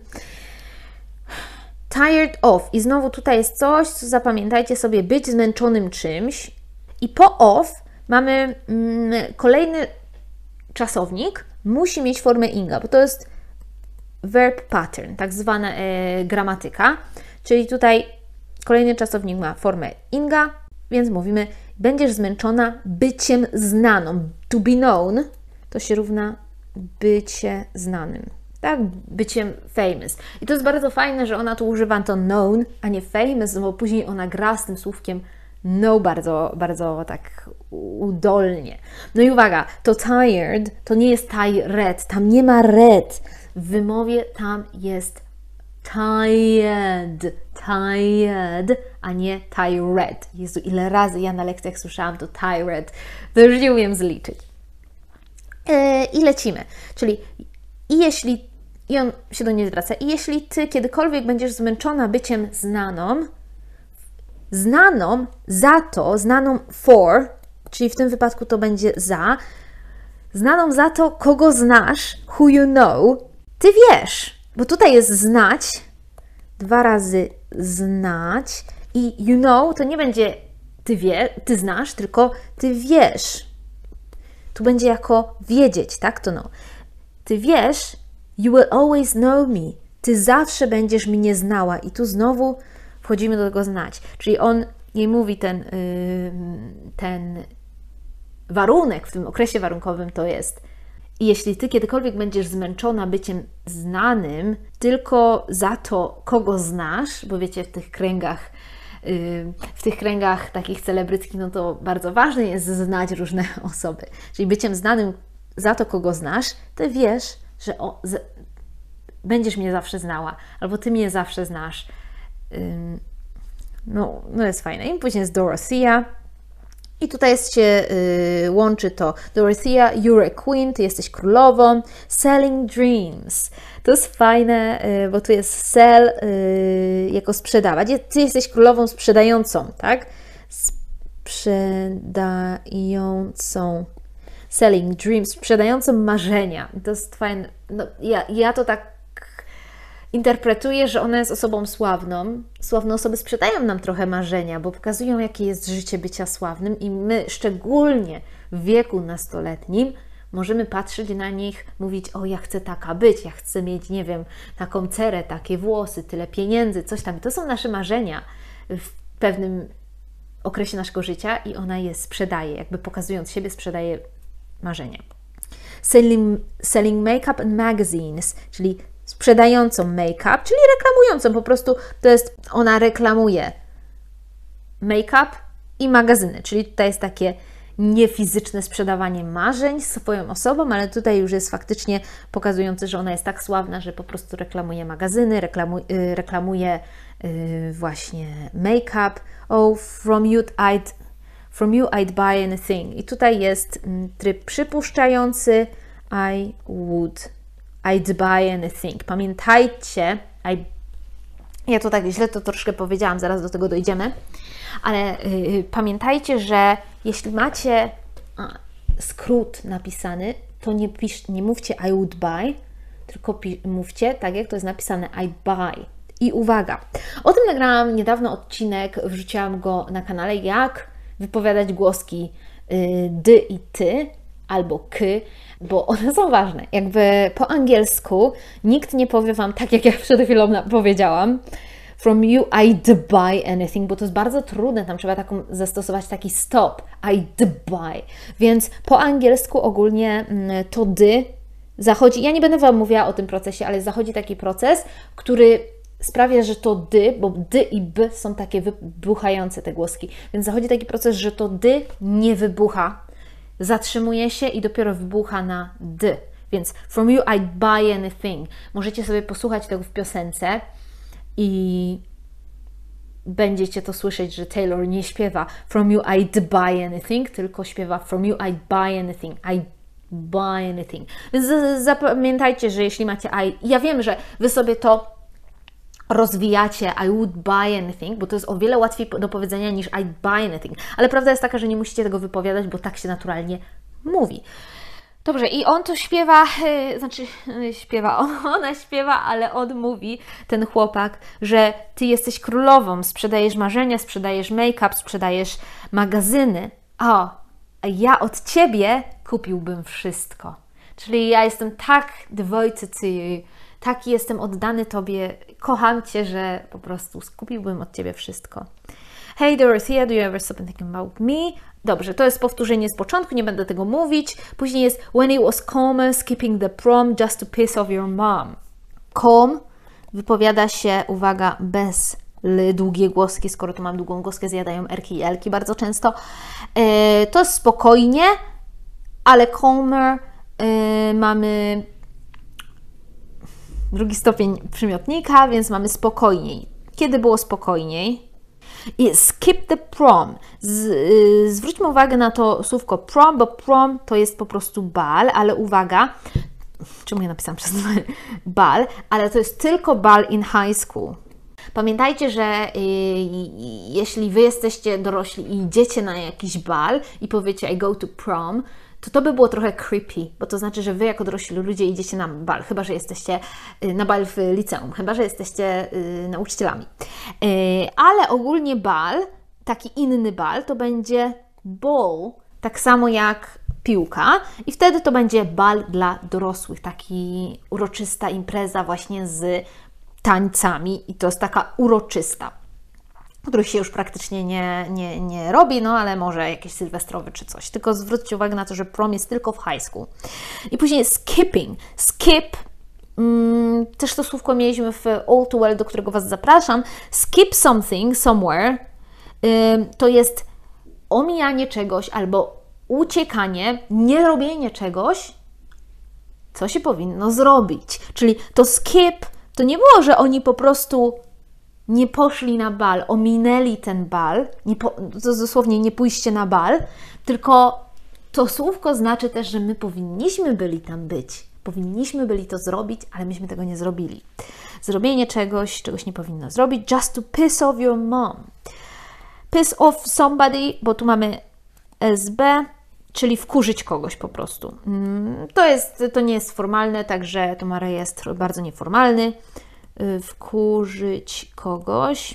tired of, i znowu tutaj jest coś, co zapamiętajcie sobie, być zmęczonym czymś, i po of mamy kolejny czasownik, musi mieć formę inga, bo to jest verb pattern, tak zwana gramatyka, czyli tutaj kolejny czasownik ma formę inga, więc mówimy, będziesz zmęczona byciem znaną. To be known to się równa bycie znanym, tak? Byciem famous. I to jest bardzo fajne, że ona tu używa to known, a nie famous, bo później ona gra z tym słówkiem no bardzo, bardzo tak udolnie. No i uwaga, to tired to nie jest tired, tam nie ma red. W wymowie tam jest tired, a nie tired. Jezu, ile razy ja na lekcjach słyszałam to tired, to już nie umiem zliczyć. I lecimy. Czyli i on się do niej zwraca, i jeśli Ty kiedykolwiek będziesz zmęczona byciem znaną za to, znaną for, czyli w tym wypadku to będzie znaną za to, kogo znasz, who you know, Ty wiesz, bo tutaj jest znać, 2 razy znać i you know to nie będzie ty znasz, tylko Ty wiesz. Tu będzie jako wiedzieć, tak? To no. Ty wiesz, you will always know me. Ty zawsze będziesz mnie znała. I tu znowu wchodzimy do tego znać. Czyli on jej mówi ten warunek w tym okresie warunkowym to jest: i jeśli Ty kiedykolwiek będziesz zmęczona byciem znanym tylko za to, kogo znasz, bo wiecie, w tych kręgach w tych kręgach takich celebryckich, no to bardzo ważne jest znać różne osoby. Czyli byciem znanym za to, kogo znasz, ty wiesz, że będziesz mnie zawsze znała, albo ty mnie zawsze znasz. No jest fajne. I później jest Dorothea. I tutaj się łączy to Dorothea, you're a queen, ty jesteś królową. Selling dreams. To jest fajne, bo tu jest sell jako sprzedawać. Ty jesteś królową sprzedającą, tak? Sprzedającą. Selling dreams, sprzedającą marzenia. To jest fajne. No, ja to tak interpretuję, że ona jest osobą sławną. Sławne osoby sprzedają nam trochę marzenia, bo pokazują, jakie jest życie bycia sławnym i my, szczególnie w wieku nastoletnim, możemy patrzeć na nich, mówić: o, ja chcę taka być, ja chcę mieć, nie wiem, taką cerę, takie włosy, tyle pieniędzy, coś tam. I to są nasze marzenia w pewnym okresie naszego życia i ona je sprzedaje, jakby pokazując siebie, sprzedaje marzenia. Selling makeup and magazines, czyli sprzedającą make-up, czyli reklamującą, po prostu to jest, ona reklamuje make-up i magazyny, czyli tutaj jest takie niefizyczne sprzedawanie marzeń swoją osobą, ale tutaj już jest faktycznie pokazujące, że ona jest tak sławna, że po prostu reklamuje magazyny, reklamuje właśnie make-up. Oh, from you I'd buy anything. I tutaj jest tryb przypuszczający I'd buy anything. Pamiętajcie, ja to tak źle to troszkę powiedziałam, zaraz do tego dojdziemy, ale pamiętajcie, że jeśli macie skrót napisany, to nie mówcie I would buy, tylko mówcie tak, jak to jest napisane, I buy. I uwaga, o tym nagrałam niedawno odcinek, wrzuciłam go na kanale, jak wypowiadać głoski dy i ty, albo k, bo one są ważne. Jakby po angielsku nikt nie powie Wam tak, jak ja przed chwilą powiedziałam, from you I'd buy anything, bo to jest bardzo trudne, tam trzeba zastosować taki stop, I'd buy. Więc po angielsku ogólnie to dy zachodzi, ja nie będę Wam mówiła o tym procesie, ale zachodzi taki proces, który sprawia, że to dy, bo dy i b są takie wybuchające te głoski, więc zachodzi taki proces, że to dy nie wybucha, zatrzymuje się i dopiero wybucha na d. Więc from you I'd buy anything. Możecie sobie posłuchać tego w piosence i będziecie to słyszeć, że Taylor nie śpiewa from you I'd buy anything, tylko śpiewa from you I'd buy anything. I'd buy anything. Więc zapamiętajcie, że jeśli macie ja wiem, że Wy sobie to rozwijacie I would buy anything, bo to jest o wiele łatwiej do powiedzenia niż I'd buy anything. Ale prawda jest taka, że nie musicie tego wypowiadać, bo tak się naturalnie mówi. Dobrze, i on to śpiewa, ona śpiewa, ale on mówi, ten chłopak, że ty jesteś królową, sprzedajesz marzenia, sprzedajesz make-up, sprzedajesz magazyny. A ja od ciebie kupiłbym wszystko. Czyli ja jestem tak devoted to you, taki jestem oddany Tobie, kocham Cię, że po prostu skupiłbym od Ciebie wszystko. Hey Dorothea, do you ever stop and think about me? Dobrze, to jest powtórzenie z początku, nie będę tego mówić. Później jest when it was calmer, skipping the prom just to piss off your mom. Calm wypowiada się, uwaga, bez długie głoski, skoro tu mam długą głoskę, zjadają erki i elki bardzo często. To jest spokojnie, ale calmer mamy drugi stopień przymiotnika, więc mamy spokojniej. Kiedy było spokojniej? I skip the prom. Zwróćmy uwagę na to słówko prom, bo prom to jest po prostu bal, ale uwaga, czemu ja napisałam przez bal, ale to jest tylko bal in high school. Pamiętajcie, że jeśli Wy jesteście dorośli i idziecie na jakiś bal i powiecie I go to prom, to by było trochę creepy, bo to znaczy, że Wy jako dorośli ludzie idziecie na bal, chyba że jesteście na bal w liceum, chyba że jesteście nauczycielami. Ale ogólnie bal, taki inny bal, to będzie ball, tak samo jak piłka i wtedy to będzie bal dla dorosłych, taki uroczysta impreza właśnie z tańcami i to jest taka uroczysta, których się już praktycznie nie robi, no ale może jakieś sylwestrowy czy coś. Tylko zwróćcie uwagę na to, że prom jest tylko w high school. I później skipping. Skip, też to słówko mieliśmy w All Too Well, do którego Was zapraszam. Skip something, somewhere, to jest omijanie czegoś albo uciekanie, nie robienie czegoś, co się powinno zrobić. Czyli to skip, to nie było, że oni po prostu nie poszli na bal, ominęli ten bal, to dosłownie nie pójście na bal, tylko to słówko znaczy też, że my powinniśmy byli tam być, powinniśmy byli to zrobić, ale myśmy tego nie zrobili. Zrobienie czegoś nie powinno zrobić, just to piss off your mom. Piss off somebody, bo tu mamy SB, czyli wkurzyć kogoś po prostu. To nie jest formalne, także to ma rejestr bardzo nieformalny. Wkurzyć kogoś.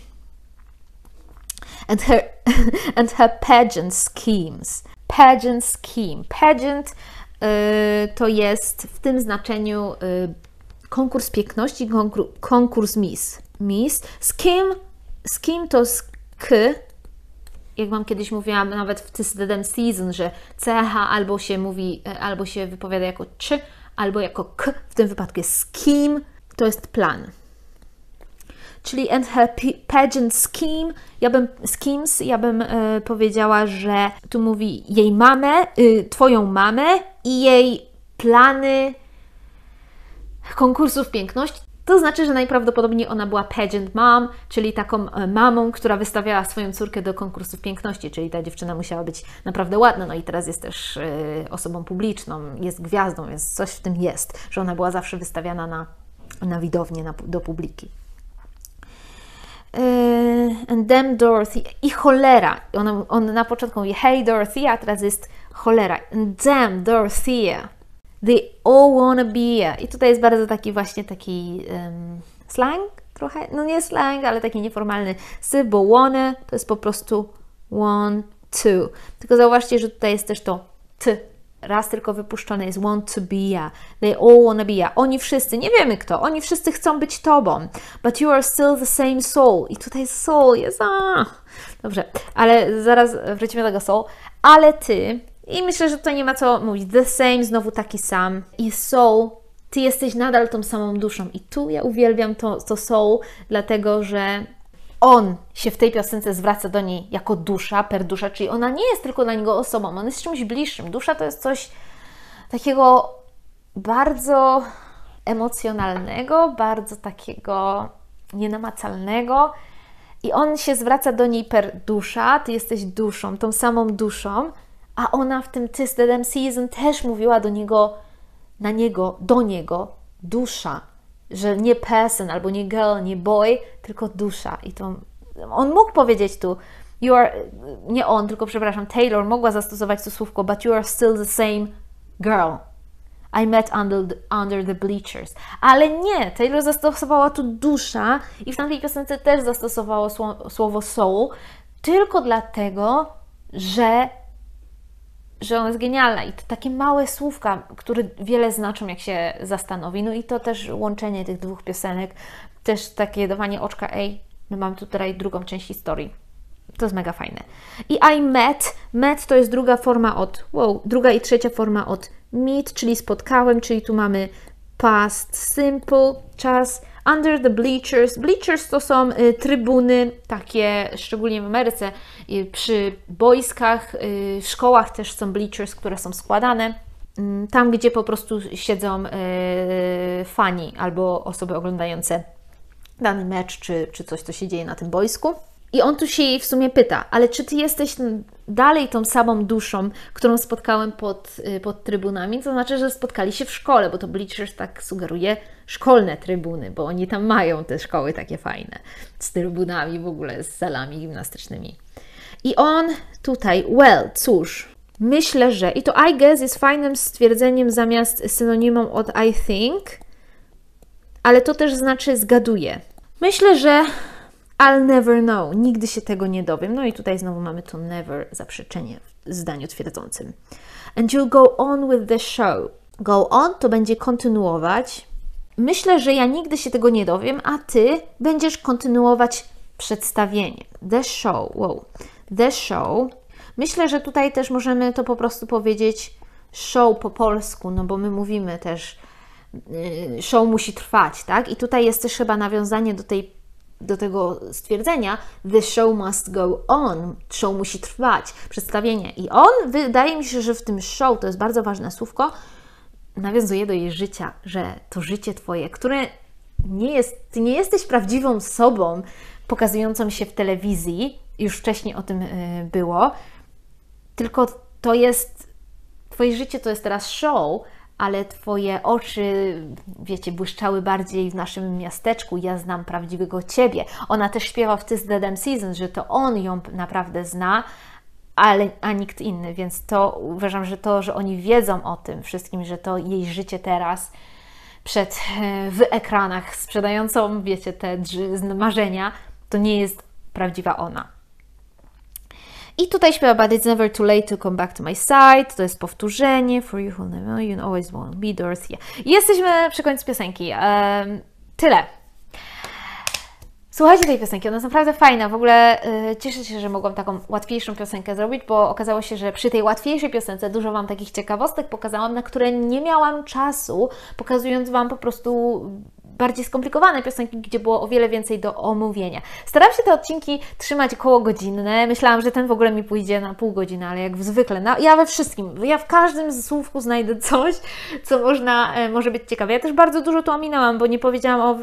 And her pageant schemes. Pageant scheme. Pageant to jest w tym znaczeniu konkurs piękności, konkurs Miss. Scheme to sk. Jak Wam kiedyś mówiłam, nawet w This Dead Season, że CH albo się mówi, albo się wypowiada jako czy, albo jako k. W tym wypadku jest scheme, to jest plan. Czyli and her pageant scheme, ja bym powiedziała, że tu mówi jej mamę, Twoją mamę i jej plany konkursów piękności. To znaczy, że najprawdopodobniej ona była pageant mom, czyli taką mamą, która wystawiała swoją córkę do konkursów piękności, czyli ta dziewczyna musiała być naprawdę ładna, no i teraz jest też osobą publiczną, jest gwiazdą, więc coś w tym jest, że ona była zawsze wystawiana na widownię, do publiki. And damn Dorothy i cholera. On na początku mówi hey Dorothy, a teraz jest cholera. And damn Dorothea. They all wanna be. I tutaj jest bardzo taki slang trochę. No nie slang, ale taki nieformalny syp, bo wanna to jest po prostu want to. Tylko zauważcie, że tutaj jest też to t. Raz tylko wypuszczone jest want to be. They all wanna be. Oni wszyscy, nie wiemy kto, oni wszyscy chcą być Tobą. But you are still the same soul. I tutaj soul jest... Dobrze, ale zaraz wrócimy do tego soul. Ale Ty... I myślę, że tutaj nie ma co mówić. The same, znowu taki sam. I soul, Ty jesteś nadal tą samą duszą. I tu ja uwielbiam to soul, dlatego że on się w tej piosence zwraca do niej jako dusza, per dusza, czyli ona nie jest tylko dla niego osobą, on jest czymś bliższym. Dusza to jest coś takiego bardzo emocjonalnego, bardzo takiego nienamacalnego. I on się zwraca do niej per dusza, Ty jesteś duszą, tą samą duszą, a ona w tym This Dead Season też mówiła do niego, do niego dusza, że nie person, albo nie girl, nie boy, tylko dusza. I to on mógł powiedzieć tu, nie on, tylko przepraszam, Taylor mogła zastosować to słówko, but you are still the same girl. I met under the bleachers. Ale nie, Taylor zastosowała tu dusza i w tamtej piosence też zastosowała słowo soul, tylko dlatego, że ona jest genialna i to takie małe słówka, które wiele znaczą, jak się zastanowi. No i to też łączenie tych dwóch piosenek, też takie dawanie oczka, my mamy tutaj drugą część historii. To jest mega fajne. I met to jest druga i trzecia forma od meet, czyli spotkałem, czyli tu mamy past simple, czas. Under the bleachers. Bleachers to są trybuny, takie szczególnie w Ameryce, przy boiskach, w szkołach też są bleachers, które są składane. Tam, gdzie po prostu siedzą fani albo osoby oglądające dany mecz, czy coś, co się dzieje na tym boisku. I on tu się jej w sumie pyta, ale czy Ty jesteś dalej tą samą duszą, którą spotkałem pod trybunami? To znaczy, że spotkali się w szkole, bo to bleachers tak sugeruje szkolne trybuny, bo oni tam mają te szkoły takie fajne, z trybunami w ogóle, z salami gimnastycznymi. I on tutaj, cóż, myślę, że, i to I guess jest fajnym stwierdzeniem zamiast synonimum od I think, ale to też znaczy zgaduję. Myślę, że I'll never know. Nigdy się tego nie dowiem. No i tutaj znowu mamy to never, zaprzeczenie w zdaniu twierdzącym. And you'll go on with the show. Go on to będzie kontynuować. Myślę, że ja nigdy się tego nie dowiem, a Ty będziesz kontynuować przedstawienie. The show. The show. Myślę, że tutaj też możemy to po prostu powiedzieć show po polsku, no bo my mówimy też show musi trwać, tak? I tutaj jest też chyba nawiązanie do tej do tego stwierdzenia the show must go on, show musi trwać, przedstawienie. I on, wydaje mi się, że w tym show, to jest bardzo ważne słówko, nawiązuje do jej życia, że to życie Twoje, które Ty nie jesteś prawdziwą sobą pokazującą się w telewizji, już wcześniej o tym było, tylko to jest, Twoje życie to jest teraz show, ale Twoje oczy, wiecie, błyszczały bardziej w naszym miasteczku, ja znam prawdziwego Ciebie. Ona też śpiewa w This the Damn Season, że to on ją naprawdę zna, a nikt inny, więc to uważam, że to, że oni wiedzą o tym wszystkim, że to jej życie teraz w ekranach sprzedającą, wiecie, te marzenia, to nie jest prawdziwa ona. I tutaj śpiewa But it's never too late to come back to my side. To jest powtórzenie. For you who never know, you always won't be Dorothy. Jesteśmy przy końcu piosenki. Tyle. Słuchajcie tej piosenki, ona jest naprawdę fajna. W ogóle cieszę się, że mogłam taką łatwiejszą piosenkę zrobić, bo okazało się, że przy tej łatwiejszej piosence dużo Wam takich ciekawostek pokazałam, na które nie miałam czasu, pokazując Wam po prostu bardziej skomplikowane piosenki, gdzie było o wiele więcej do omówienia. Staram się te odcinki trzymać okołogodzinne. Myślałam, że ten w ogóle mi pójdzie na pół godziny, ale jak zwykle, ja we wszystkim, ja w każdym słówku znajdę coś, co może być ciekawe. Ja też bardzo dużo tu ominęłam, bo nie powiedziałam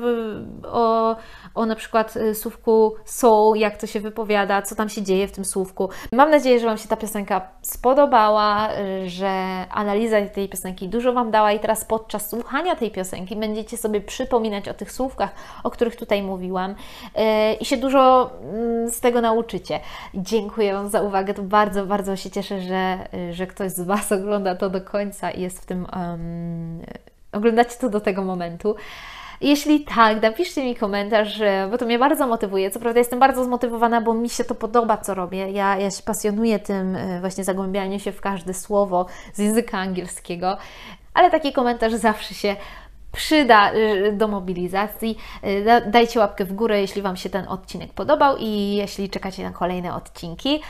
o na przykład słówku soul, jak to się wypowiada, co tam się dzieje w tym słówku. Mam nadzieję, że Wam się ta piosenka spodobała, że analiza tej piosenki dużo Wam dała i teraz podczas słuchania tej piosenki będziecie sobie przypominać o tych słówkach, o których tutaj mówiłam i się dużo z tego nauczycie. Dziękuję Wam za uwagę, to bardzo, bardzo się cieszę, że ktoś z Was ogląda to do końca i jest w tym, oglądacie to do tego momentu. Jeśli tak, napiszcie mi komentarz, bo to mnie bardzo motywuje. Co prawda jestem bardzo zmotywowana, bo mi się to podoba, co robię. Ja się pasjonuję tym właśnie zagłębianiem się w każde słowo z języka angielskiego, ale taki komentarz zawsze się przyda do mobilizacji. Dajcie łapkę w górę, jeśli Wam się ten odcinek podobał i jeśli czekacie na kolejne odcinki.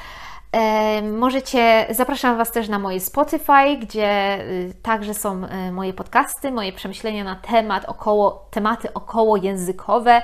Zapraszam Was też na moje Spotify, gdzie także są moje podcasty, moje przemyślenia na tematy okołojęzykowe,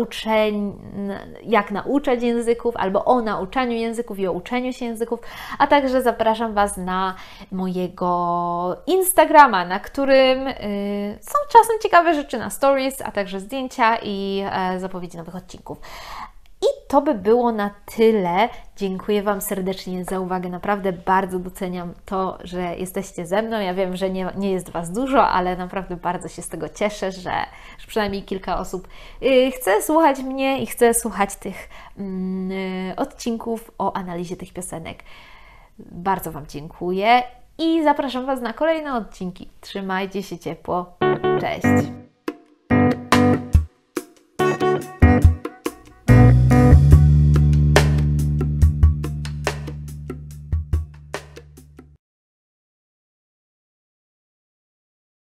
jak nauczać języków, albo o nauczaniu języków i o uczeniu się języków, a także zapraszam Was na mojego Instagrama, na którym są czasem ciekawe rzeczy na stories, a także zdjęcia i zapowiedzi nowych odcinków. I to by było na tyle. Dziękuję Wam serdecznie za uwagę. Naprawdę bardzo doceniam to, że jesteście ze mną. Ja wiem, że nie jest Was dużo, ale naprawdę bardzo się z tego cieszę, że przynajmniej kilka osób chce słuchać mnie i chce słuchać tych odcinków o analizie tych piosenek. Bardzo Wam dziękuję i zapraszam Was na kolejne odcinki. Trzymajcie się ciepło. Cześć!